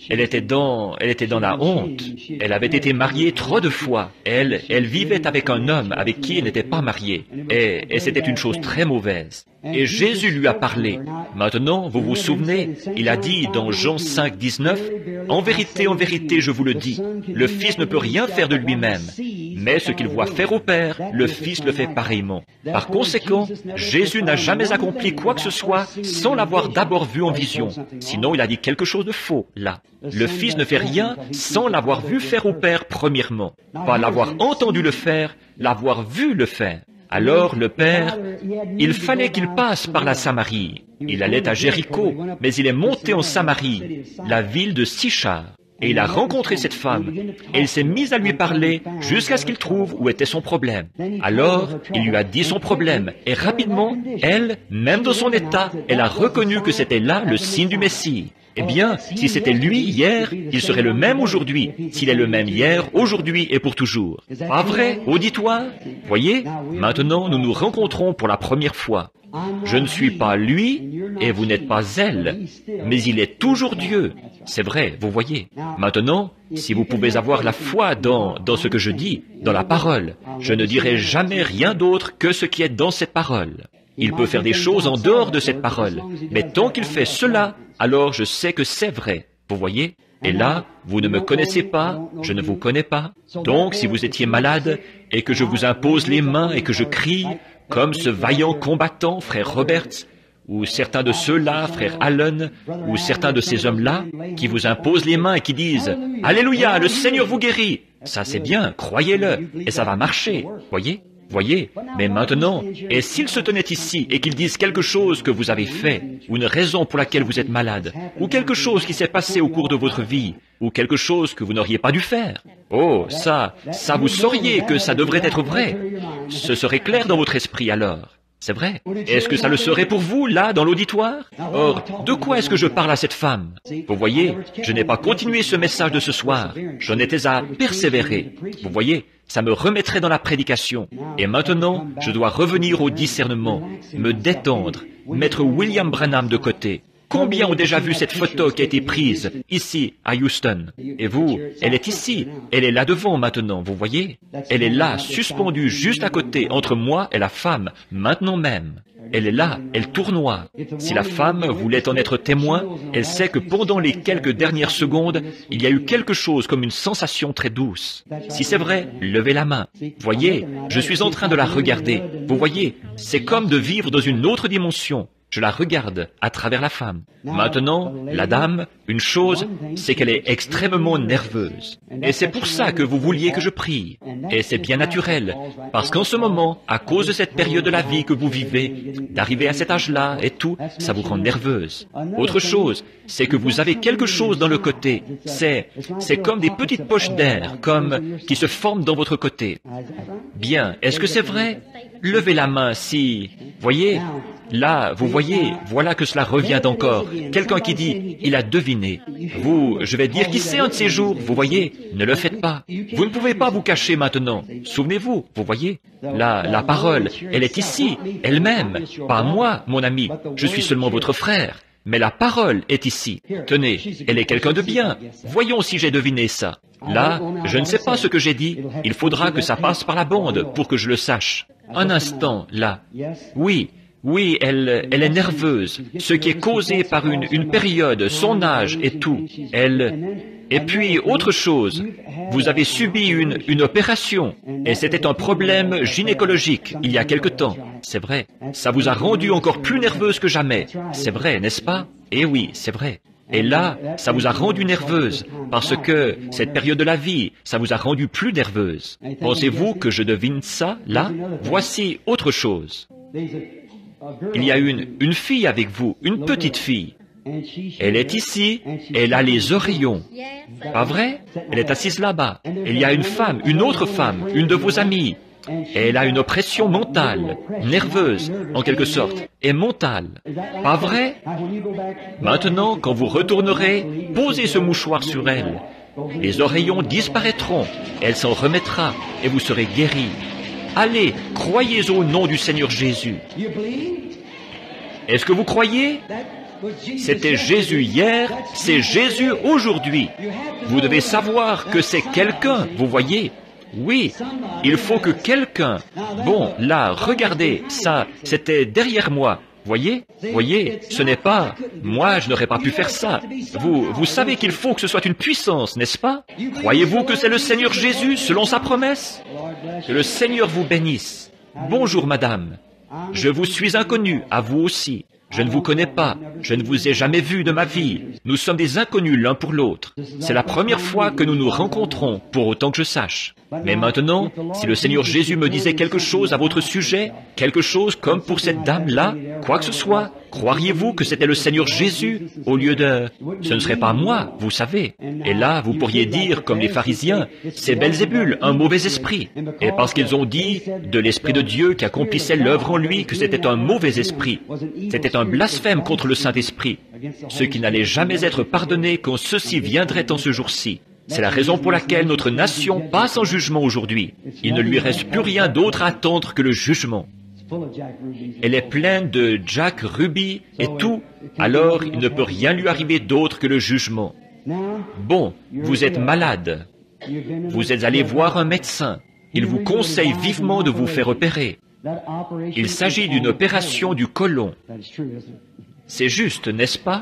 la honte. Elle avait été mariée trop de fois. Elle vivait avec un homme avec qui elle n'était pas mariée. Et c'était une chose très mauvaise. Et Jésus lui a parlé. Maintenant, vous vous souvenez, il a dit dans Jean 5, 19, « En vérité, je vous le dis, le Fils ne peut rien faire de lui-même, mais ce qu'il voit faire au Père, le Fils le fait pareillement. » Par conséquent, Jésus n'a jamais accompli quoi que ce soit sans l'avoir d'abord vu en vision. Sinon, il a dit quelque chose de faux, là. Le Fils ne fait rien sans l'avoir vu faire au Père premièrement. Pas l'avoir entendu le faire, l'avoir vu le faire. Alors le Père, il fallait qu'il passe par la Samarie. Il allait à Jéricho, mais il est monté en Samarie, la ville de Sichar. Et il a rencontré cette femme, et il s'est mis à lui parler jusqu'à ce qu'il trouve où était son problème. Alors, il lui a dit son problème, et rapidement, elle, même dans son état, elle a reconnu que c'était là le signe du Messie. Eh bien, si c'était lui hier, il serait le même aujourd'hui. S'il est le même hier, aujourd'hui et pour toujours. Pas vrai, auditoire? Voyez, maintenant nous nous rencontrons pour la première fois. Je ne suis pas lui et vous n'êtes pas elle, mais il est toujours Dieu. C'est vrai, vous voyez. Maintenant, si vous pouvez avoir la foi dans ce que je dis, dans la parole, je ne dirai jamais rien d'autre que ce qui est dans cette parole. Il peut faire des choses en dehors de cette parole, mais tant qu'il fait cela, alors je sais que c'est vrai. Vous voyez? Et là, vous ne me connaissez pas, je ne vous connais pas. Donc, si vous étiez malade, et que je vous impose les mains et que je crie, comme ce vaillant combattant, frère Roberts, ou certains de ceux-là, frère Allen, ou certains de ces hommes-là, qui vous imposent les mains et qui disent « Alléluia, le Seigneur vous guérit !» Ça c'est bien, croyez-le, et ça va marcher, voyez? Voyez, mais maintenant, et s'ils se tenaient ici et qu'ils disent quelque chose que vous avez fait, ou une raison pour laquelle vous êtes malade, ou quelque chose qui s'est passé au cours de votre vie, ou quelque chose que vous n'auriez pas dû faire. Oh, ça vous sauriez que ça devrait être vrai. Ce serait clair dans votre esprit alors. C'est vrai. Est-ce que ça le serait pour vous, là, dans l'auditoire? Or, de quoi est-ce que je parle à cette femme? Vous voyez, je n'ai pas continué ce message de ce soir. J'en étais à persévérer. Vous voyez, ça me remettrait dans la prédication. Et maintenant, je dois revenir au discernement, me détendre, mettre William Branham de côté. Combien ont déjà vu cette photo qui a été prise ici, à Houston? Et vous, elle est ici, elle est là devant maintenant, vous voyez? Elle est là, suspendue juste à côté, entre moi et la femme, maintenant même. Elle est là, elle tournoie. Si la femme voulait en être témoin, elle sait que pendant les quelques dernières secondes, il y a eu quelque chose comme une sensation très douce. Si c'est vrai, levez la main. Voyez, je suis en train de la regarder. Vous voyez, c'est comme de vivre dans une autre dimension. Je la regarde à travers la femme. Maintenant, la dame, une chose, c'est qu'elle est extrêmement nerveuse. Et c'est pour ça que vous vouliez que je prie. Et c'est bien naturel, parce qu'en ce moment, à cause de cette période de la vie que vous vivez, d'arriver à cet âge-là et tout, ça vous rend nerveuse. Autre chose, c'est que vous avez quelque chose dans le côté. C'est comme des petites poches d'air, qui se forment dans votre côté. Bien, est-ce que c'est vrai? Levez la main si... Voyez, là, vous voyez, voilà que cela revient encore. Quelqu'un qui dit, il a deviné. Vous, je vais dire qui c'est un de ces jours, vous voyez, ne le faites pas. Vous ne pouvez pas vous cacher maintenant. Souvenez-vous, vous voyez, la parole, elle est ici, elle-même, pas moi, mon ami, je suis seulement votre frère. Mais la parole est ici. Tenez, elle est quelqu'un de bien. Voyons si j'ai deviné ça. Là, je ne sais pas ce que j'ai dit. Il faudra que ça passe par la bande pour que je le sache. Un instant, là. Oui, elle est nerveuse, ce qui est causé par une période, son âge et tout. Et puis, autre chose, vous avez subi une opération, et c'était un problème gynécologique il y a quelque temps. C'est vrai, ça vous a rendu encore plus nerveuse que jamais. C'est vrai, n'est-ce pas? Eh oui, c'est vrai. Et là, ça vous a rendu nerveuse, parce que cette période de la vie, ça vous a rendu plus nerveuse. Pensez-vous que je devine ça, là? Voici autre chose. Il y a une fille avec vous, une petite fille. Elle est ici, elle a les oreillons. Pas vrai? Elle est assise là-bas. Il y a une femme, une autre femme, une de vos amies. Elle a une oppression mentale, nerveuse, en quelque sorte, et mentale. Pas vrai? Maintenant, quand vous retournerez, posez ce mouchoir sur elle. Les oreillons disparaîtront, elle s'en remettra, et vous serez guéri. Allez, croyez au nom du Seigneur Jésus. Est-ce que vous croyez? C'était Jésus hier, c'est Jésus aujourd'hui. Vous devez savoir que c'est quelqu'un, vous voyez? Oui, il faut que quelqu'un... Bon, là, regardez, ça, c'était derrière moi. Voyez, ce n'est pas... Moi, je n'aurais pas pu faire ça. Vous savez qu'il faut que ce soit une puissance, n'est-ce pas? Croyez-vous que c'est le Seigneur Jésus, selon sa promesse? Que le Seigneur vous bénisse. Bonjour, madame. Je vous suis inconnu, à vous aussi. Je ne vous connais pas, je ne vous ai jamais vu de ma vie. Nous sommes des inconnus l'un pour l'autre. C'est la première fois que nous nous rencontrons, pour autant que je sache. Mais maintenant, si le Seigneur Jésus me disait quelque chose à votre sujet, quelque chose comme pour cette dame-là, quoi que ce soit, croiriez-vous que c'était le Seigneur Jésus au lieu de... Ce ne serait pas moi, vous savez. Et là, vous pourriez dire, comme les pharisiens, c'est Belzébul, un mauvais esprit. Et parce qu'ils ont dit de l'Esprit de Dieu qui accomplissait l'œuvre en lui que c'était un mauvais esprit. C'était un blasphème contre le Saint-Esprit. Ce qui n'allait jamais être pardonné quand ceci viendrait en ce jour-ci. C'est la raison pour laquelle notre nation passe en jugement aujourd'hui. Il ne lui reste plus rien d'autre à attendre que le jugement. Elle est pleine de Jack Ruby et tout, alors il ne peut rien lui arriver d'autre que le jugement. Bon, vous êtes malade. Vous êtes allé voir un médecin. Il vous conseille vivement de vous faire opérer. Il s'agit d'une opération du côlon. C'est juste, n'est-ce pas?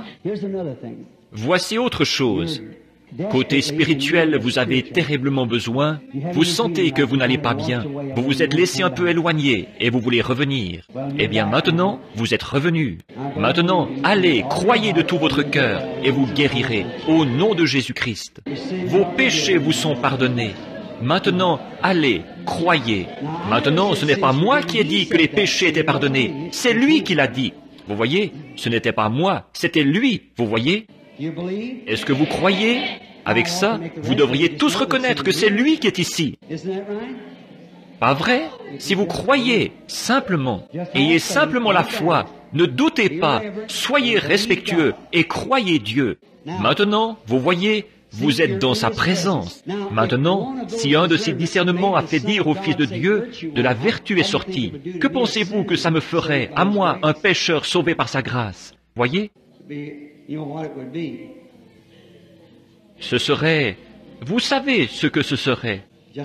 Voici autre chose. Côté spirituel, vous avez terriblement besoin. Vous sentez que vous n'allez pas bien. Vous vous êtes laissé un peu éloigner et vous voulez revenir. Eh bien maintenant, vous êtes revenu. Maintenant, allez, croyez de tout votre cœur et vous guérirez au nom de Jésus-Christ. Vos péchés vous sont pardonnés. Maintenant, allez, croyez. Maintenant, ce n'est pas moi qui ai dit que les péchés étaient pardonnés. C'est lui qui l'a dit. Vous voyez, ce n'était pas moi, c'était lui. Vous voyez? Est-ce que vous croyez? Avec ça, vous devriez tous reconnaître que c'est lui qui est ici. Pas vrai? Si vous croyez, simplement, ayez simplement la foi, ne doutez pas, soyez respectueux et croyez Dieu. Maintenant, vous voyez, vous êtes dans sa présence. Maintenant, si un de ces discernements a fait dire au Fils de Dieu, de la vertu est sortie, que pensez-vous que ça me ferait, à moi, un pécheur sauvé par sa grâce? Voyez? Ce serait... Vous savez ce que ce serait.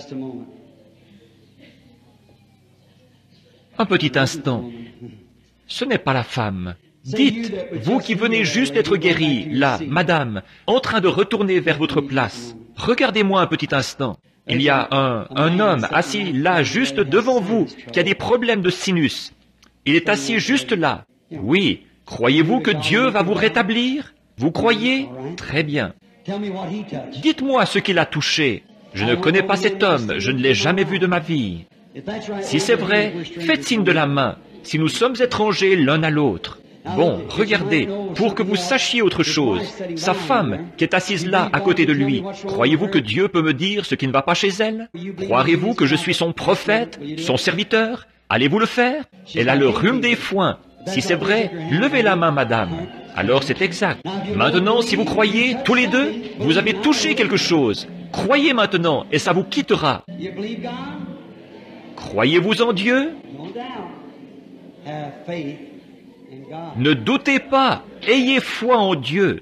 Un petit instant. Ce n'est pas la femme. Dites, vous qui venez juste d'être guéri, là, madame, en train de retourner vers votre place, regardez-moi un petit instant. Il y a un homme assis là, juste devant vous, qui a des problèmes de sinus. Il est assis juste là. Oui, croyez-vous que Dieu va vous rétablir? Vous croyez? Très bien. Dites-moi ce qu'il a touché. Je ne connais pas cet homme, je ne l'ai jamais vu de ma vie. Si c'est vrai, faites signe de la main, si nous sommes étrangers l'un à l'autre. Bon, regardez, pour que vous sachiez autre chose, sa femme, qui est assise là, à côté de lui, croyez-vous que Dieu peut me dire ce qui ne va pas chez elle? Croirez-vous que je suis son prophète, son serviteur? Allez-vous le faire? Elle a le rhume des foins. Si c'est vrai, levez la main, madame. Alors c'est exact. Maintenant, si vous croyez, tous les deux, vous avez touché quelque chose. Croyez maintenant, et ça vous quittera. Croyez-vous en Dieu? Ne doutez pas, ayez foi en Dieu.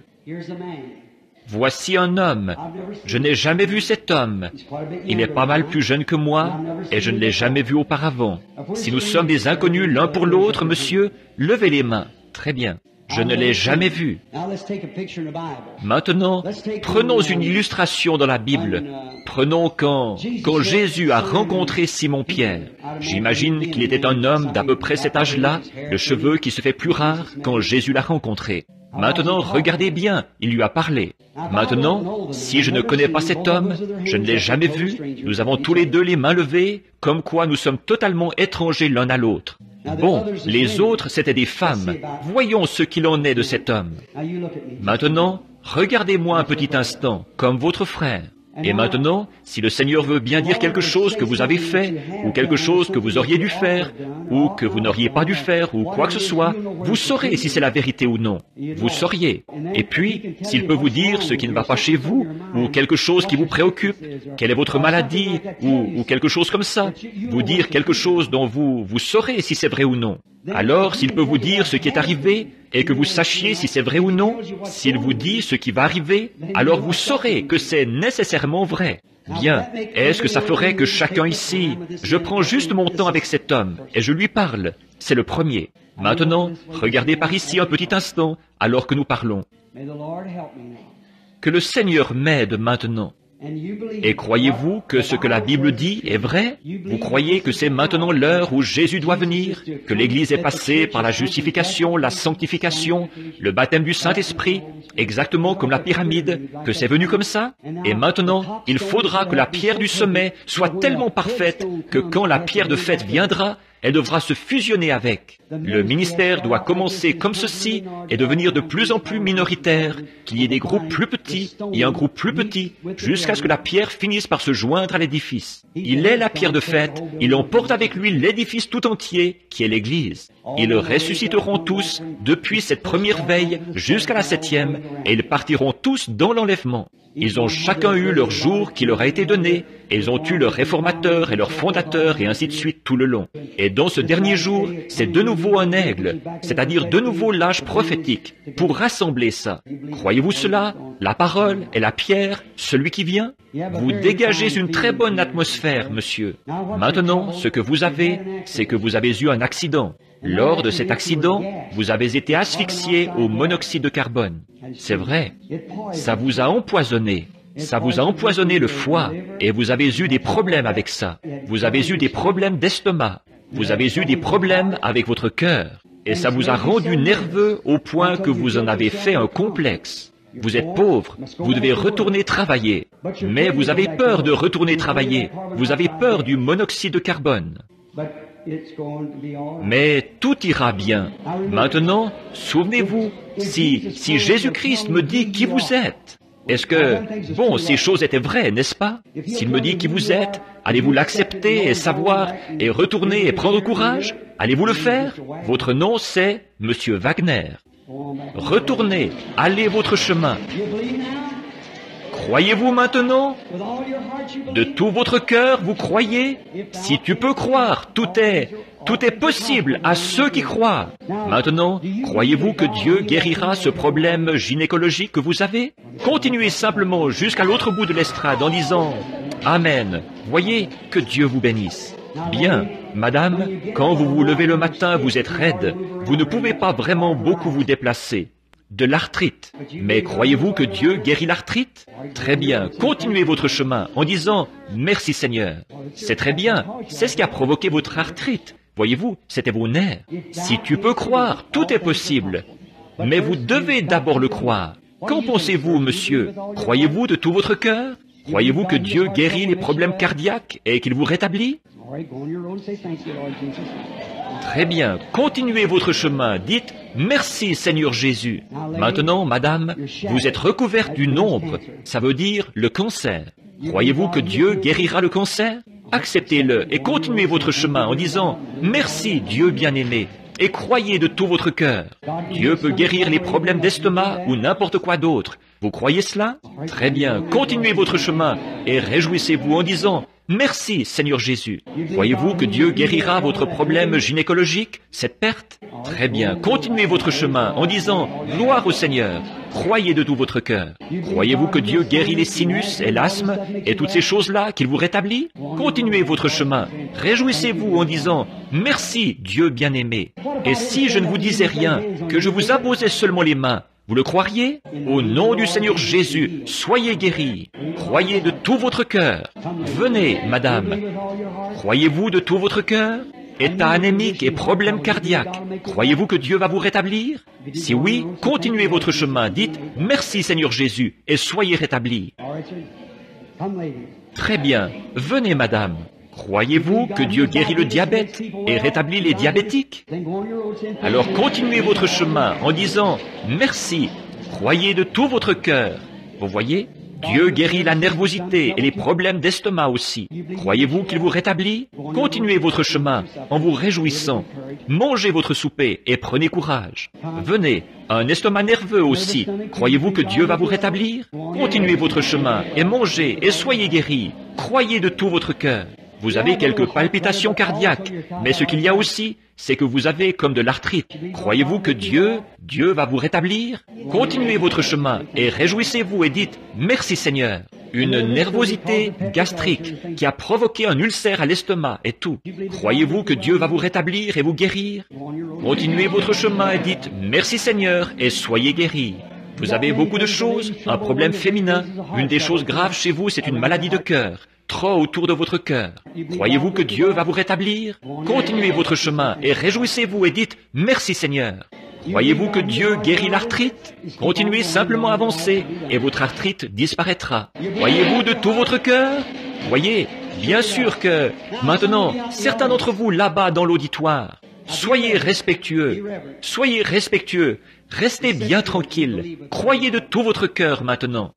Voici un homme. Je n'ai jamais vu cet homme. Il est pas mal plus jeune que moi, et je ne l'ai jamais vu auparavant. Si nous sommes des inconnus l'un pour l'autre, monsieur, levez les mains. Très bien. Je ne l'ai jamais vu. Maintenant, prenons une illustration dans la Bible. Prenons quand Jésus a rencontré Simon-Pierre. J'imagine qu'il était un homme d'à peu près cet âge-là, le cheveu qui se fait plus rare quand Jésus l'a rencontré. Maintenant, regardez bien, il lui a parlé. Maintenant, si je ne connais pas cet homme, je ne l'ai jamais vu, nous avons tous les deux les mains levées, comme quoi nous sommes totalement étrangers l'un à l'autre. Bon, les autres, c'étaient des femmes. Voyons ce qu'il en est de cet homme. Maintenant, regardez-moi un petit instant, comme votre frère. Et maintenant, si le Seigneur veut bien dire quelque chose que vous avez fait, ou quelque chose que vous auriez dû faire, ou que vous n'auriez pas dû faire, ou quoi que ce soit, vous saurez si c'est la vérité ou non. Vous sauriez. Et puis, s'il peut vous dire ce qui ne va pas chez vous, ou quelque chose qui vous préoccupe, quelle est votre maladie, ou quelque chose comme ça, vous dire quelque chose dont vous saurez si c'est vrai ou non. Alors, s'il peut vous dire ce qui est arrivé, et que vous sachiez si c'est vrai ou non, s'il vous dit ce qui va arriver, alors vous saurez que c'est nécessairement vrai. Bien, est-ce que ça ferait que chacun ici, je prends juste mon temps avec cet homme, et je lui parle, c'est le premier. Maintenant, regardez par ici un petit instant, alors que nous parlons. Que le Seigneur m'aide maintenant. Et croyez-vous que ce que la Bible dit est vrai? Vous croyez que c'est maintenant l'heure où Jésus doit venir, que l'Église est passée par la justification, la sanctification, le baptême du Saint-Esprit, exactement comme la pyramide, que c'est venu comme ça? Et maintenant, il faudra que la pierre du sommet soit tellement parfaite que quand la pierre de fête viendra, elle devra se fusionner avec. Le ministère doit commencer comme ceci et devenir de plus en plus minoritaire, qu'il y ait des groupes plus petits et un groupe plus petit, jusqu'à ce que la pierre finisse par se joindre à l'édifice. Il est la pierre de fête, il emporte avec lui l'édifice tout entier, qui est l'Église. Ils ressusciteront tous, depuis cette première veille jusqu'à la 7e, et ils partiront tous dans l'enlèvement. Ils ont chacun eu leur jour qui leur a été donné, et ils ont eu leur réformateur et leur fondateur, et ainsi de suite tout le long. Et dans ce dernier jour, c'est de nouveau un aigle, c'est-à-dire de nouveau l'âge prophétique, pour rassembler ça. Croyez-vous cela? La parole et la pierre, celui qui vient? Vous dégagez une très bonne atmosphère, monsieur. Maintenant, ce que vous avez, c'est que vous avez eu un accident. Lors de cet accident, vous avez été asphyxié au monoxyde de carbone. C'est vrai. Ça vous a empoisonné. Ça vous a empoisonné le foie et vous avez eu des problèmes avec ça. Vous avez eu des problèmes d'estomac. Vous avez eu des problèmes avec votre cœur. Et ça vous a rendu nerveux au point que vous en avez fait un complexe. Vous êtes pauvre, vous devez retourner travailler. Mais vous avez peur de retourner travailler. Vous avez peur du monoxyde de carbone. Mais tout ira bien. Maintenant, souvenez-vous, si Jésus-Christ me dit qui vous êtes, est-ce que, bon, ces choses étaient vraies, n'est-ce pas? S'il me dit qui vous êtes, allez-vous l'accepter et savoir et retourner et prendre courage? Allez-vous le faire? Votre nom, c'est Monsieur Wagner. Retournez, allez votre chemin. Croyez-vous maintenant? De tout votre cœur, vous croyez? Si tu peux croire, tout est possible à ceux qui croient. Maintenant, croyez-vous que Dieu guérira ce problème gynécologique que vous avez? Continuez simplement jusqu'à l'autre bout de l'estrade en disant « Amen ». Voyez, que Dieu vous bénisse. Bien, madame, quand vous vous levez le matin, vous êtes raide. Vous ne pouvez pas vraiment beaucoup vous déplacer. De l'arthrite. Mais croyez-vous que Dieu guérit l'arthrite? Très bien, continuez votre chemin en disant « Merci Seigneur ». C'est très bien, c'est ce qui a provoqué votre arthrite. Voyez-vous, c'était vos nerfs. Si tu peux croire, tout est possible. Mais vous devez d'abord le croire. Qu'en pensez-vous, monsieur? Croyez-vous de tout votre cœur? Croyez-vous que Dieu guérit les problèmes cardiaques et qu'il vous rétablit? Très bien, continuez votre chemin, dites « Merci Seigneur Jésus ». Maintenant, madame, vous êtes recouverte d'une ombre, ça veut dire le cancer. Croyez-vous que Dieu guérira le cancer? Acceptez-le et continuez votre chemin en disant « Merci Dieu bien-aimé » et croyez de tout votre cœur. Dieu peut guérir les problèmes d'estomac ou n'importe quoi d'autre. Vous croyez cela? Très bien, continuez votre chemin et réjouissez-vous en disant « Merci Seigneur Jésus ». Croyez-vous que Dieu guérira votre problème gynécologique, cette perte? Très bien, continuez votre chemin en disant « Gloire au Seigneur ». Croyez de tout votre cœur. Croyez-vous que Dieu guérit les sinus et l'asthme et toutes ces choses-là, qu'il vous rétablit? Continuez votre chemin. Réjouissez-vous en disant « Merci Dieu bien-aimé ». Et si je ne vous disais rien, que je vous imposais seulement les mains, vous le croiriez? Au nom du Seigneur Jésus, soyez guéris. Croyez de tout votre cœur. Venez, madame. Croyez-vous de tout votre cœur? État anémique et problème cardiaque. Croyez-vous que Dieu va vous rétablir? Si oui, continuez votre chemin. Dites « Merci Seigneur Jésus » et soyez rétablis. Très bien. Venez, madame. Croyez-vous que Dieu guérit le diabète et rétablit les diabétiques? Alors continuez votre chemin en disant « Merci ». Croyez de tout votre cœur. Vous voyez? Dieu guérit la nervosité et les problèmes d'estomac aussi. Croyez-vous qu'il vous rétablit? Continuez votre chemin en vous réjouissant. Mangez votre souper et prenez courage. Venez, un estomac nerveux aussi. Croyez-vous que Dieu va vous rétablir? Continuez votre chemin et mangez et soyez guéris. Croyez de tout votre cœur. Vous avez quelques palpitations cardiaques, mais ce qu'il y a aussi, c'est que vous avez comme de l'arthrite. Croyez-vous que Dieu va vous rétablir? Continuez votre chemin et réjouissez-vous et dites « Merci Seigneur ». Une nervosité gastrique qui a provoqué un ulcère à l'estomac et tout. Croyez-vous que Dieu va vous rétablir et vous guérir? Continuez votre chemin et dites « Merci Seigneur » et soyez guéris. Vous avez beaucoup de choses, un problème féminin. Une des choses graves chez vous, c'est une maladie de cœur. Trop autour de votre cœur. Croyez-vous que Dieu va vous rétablir? Continuez votre chemin et réjouissez-vous et dites « Merci Seigneur ». Croyez-vous que Dieu guérit l'arthrite? Continuez simplement à avancer et votre arthrite disparaîtra. Croyez-vous de tout votre cœur? Voyez, bien sûr que maintenant, certains d'entre vous là-bas dans l'auditoire, soyez respectueux, restez bien tranquille, croyez de tout votre cœur maintenant.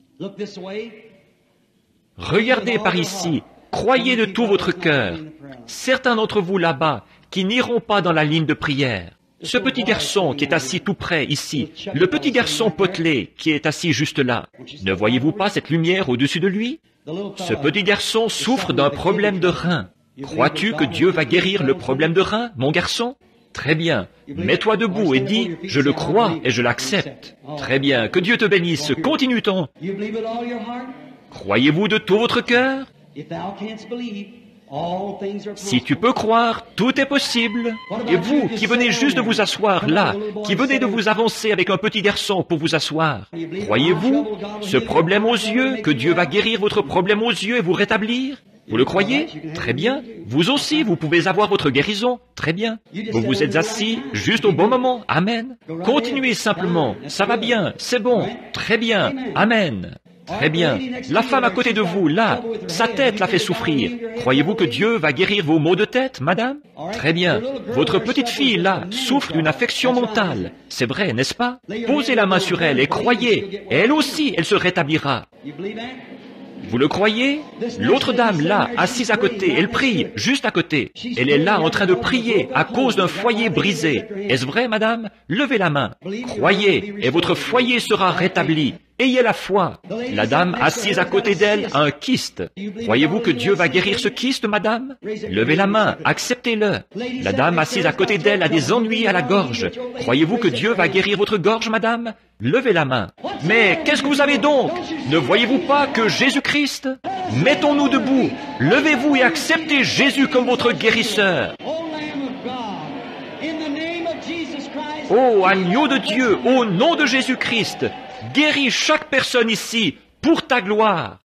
Regardez par ici, croyez de tout votre cœur. Certains d'entre vous là-bas qui n'iront pas dans la ligne de prière. Ce petit garçon qui est assis tout près ici, le petit garçon potelé qui est assis juste là, ne voyez-vous pas cette lumière au-dessus de lui? Ce petit garçon souffre d'un problème de rein. Crois-tu que Dieu va guérir le problème de rein, mon garçon? Très bien. Mets-toi debout et dis « Je le crois et je l'accepte ». Très bien. Que Dieu te bénisse. Continue-t-on. Croyez-vous de tout votre cœur? Si tu peux croire, tout est possible. Et vous, qui venez juste de vous asseoir là, qui venez de vous avancer avec un petit garçon pour vous asseoir, croyez-vous ce problème aux yeux, que Dieu va guérir votre problème aux yeux et vous rétablir? Vous le croyez? Très bien. Vous aussi, vous pouvez avoir votre guérison. Très bien. Vous vous êtes assis juste au bon moment. Amen. Continuez simplement. Ça va bien. C'est bon. Très bien. Amen. Très bien. La femme à côté de vous, là, sa tête la fait souffrir. Croyez-vous que Dieu va guérir vos maux de tête, madame? Très bien. Votre petite fille, là, souffre d'une affection mentale. C'est vrai, n'est-ce pas? Posez la main sur elle et croyez. Et elle aussi, elle se rétablira. Vous le croyez? L'autre dame, là, assise à côté, elle prie, juste à côté. Elle est là en train de prier à cause d'un foyer brisé. Est-ce vrai, madame? Levez la main. Croyez, et votre foyer sera rétabli. Ayez la foi. La dame assise à côté d'elle a un kyste. Croyez-vous que Dieu va guérir ce kyste, madame? Levez la main, acceptez-le. La dame assise à côté d'elle a des ennuis à la gorge. Croyez-vous que Dieu va guérir votre gorge, madame? Levez la main. Mais qu'est-ce que vous avez donc? Ne voyez-vous pas que Jésus-Christ? Mettons-nous debout. Levez-vous et acceptez Jésus comme votre guérisseur. Ô agneau de Dieu, au nom de Jésus-Christ, guéris chaque personne ici pour ta gloire.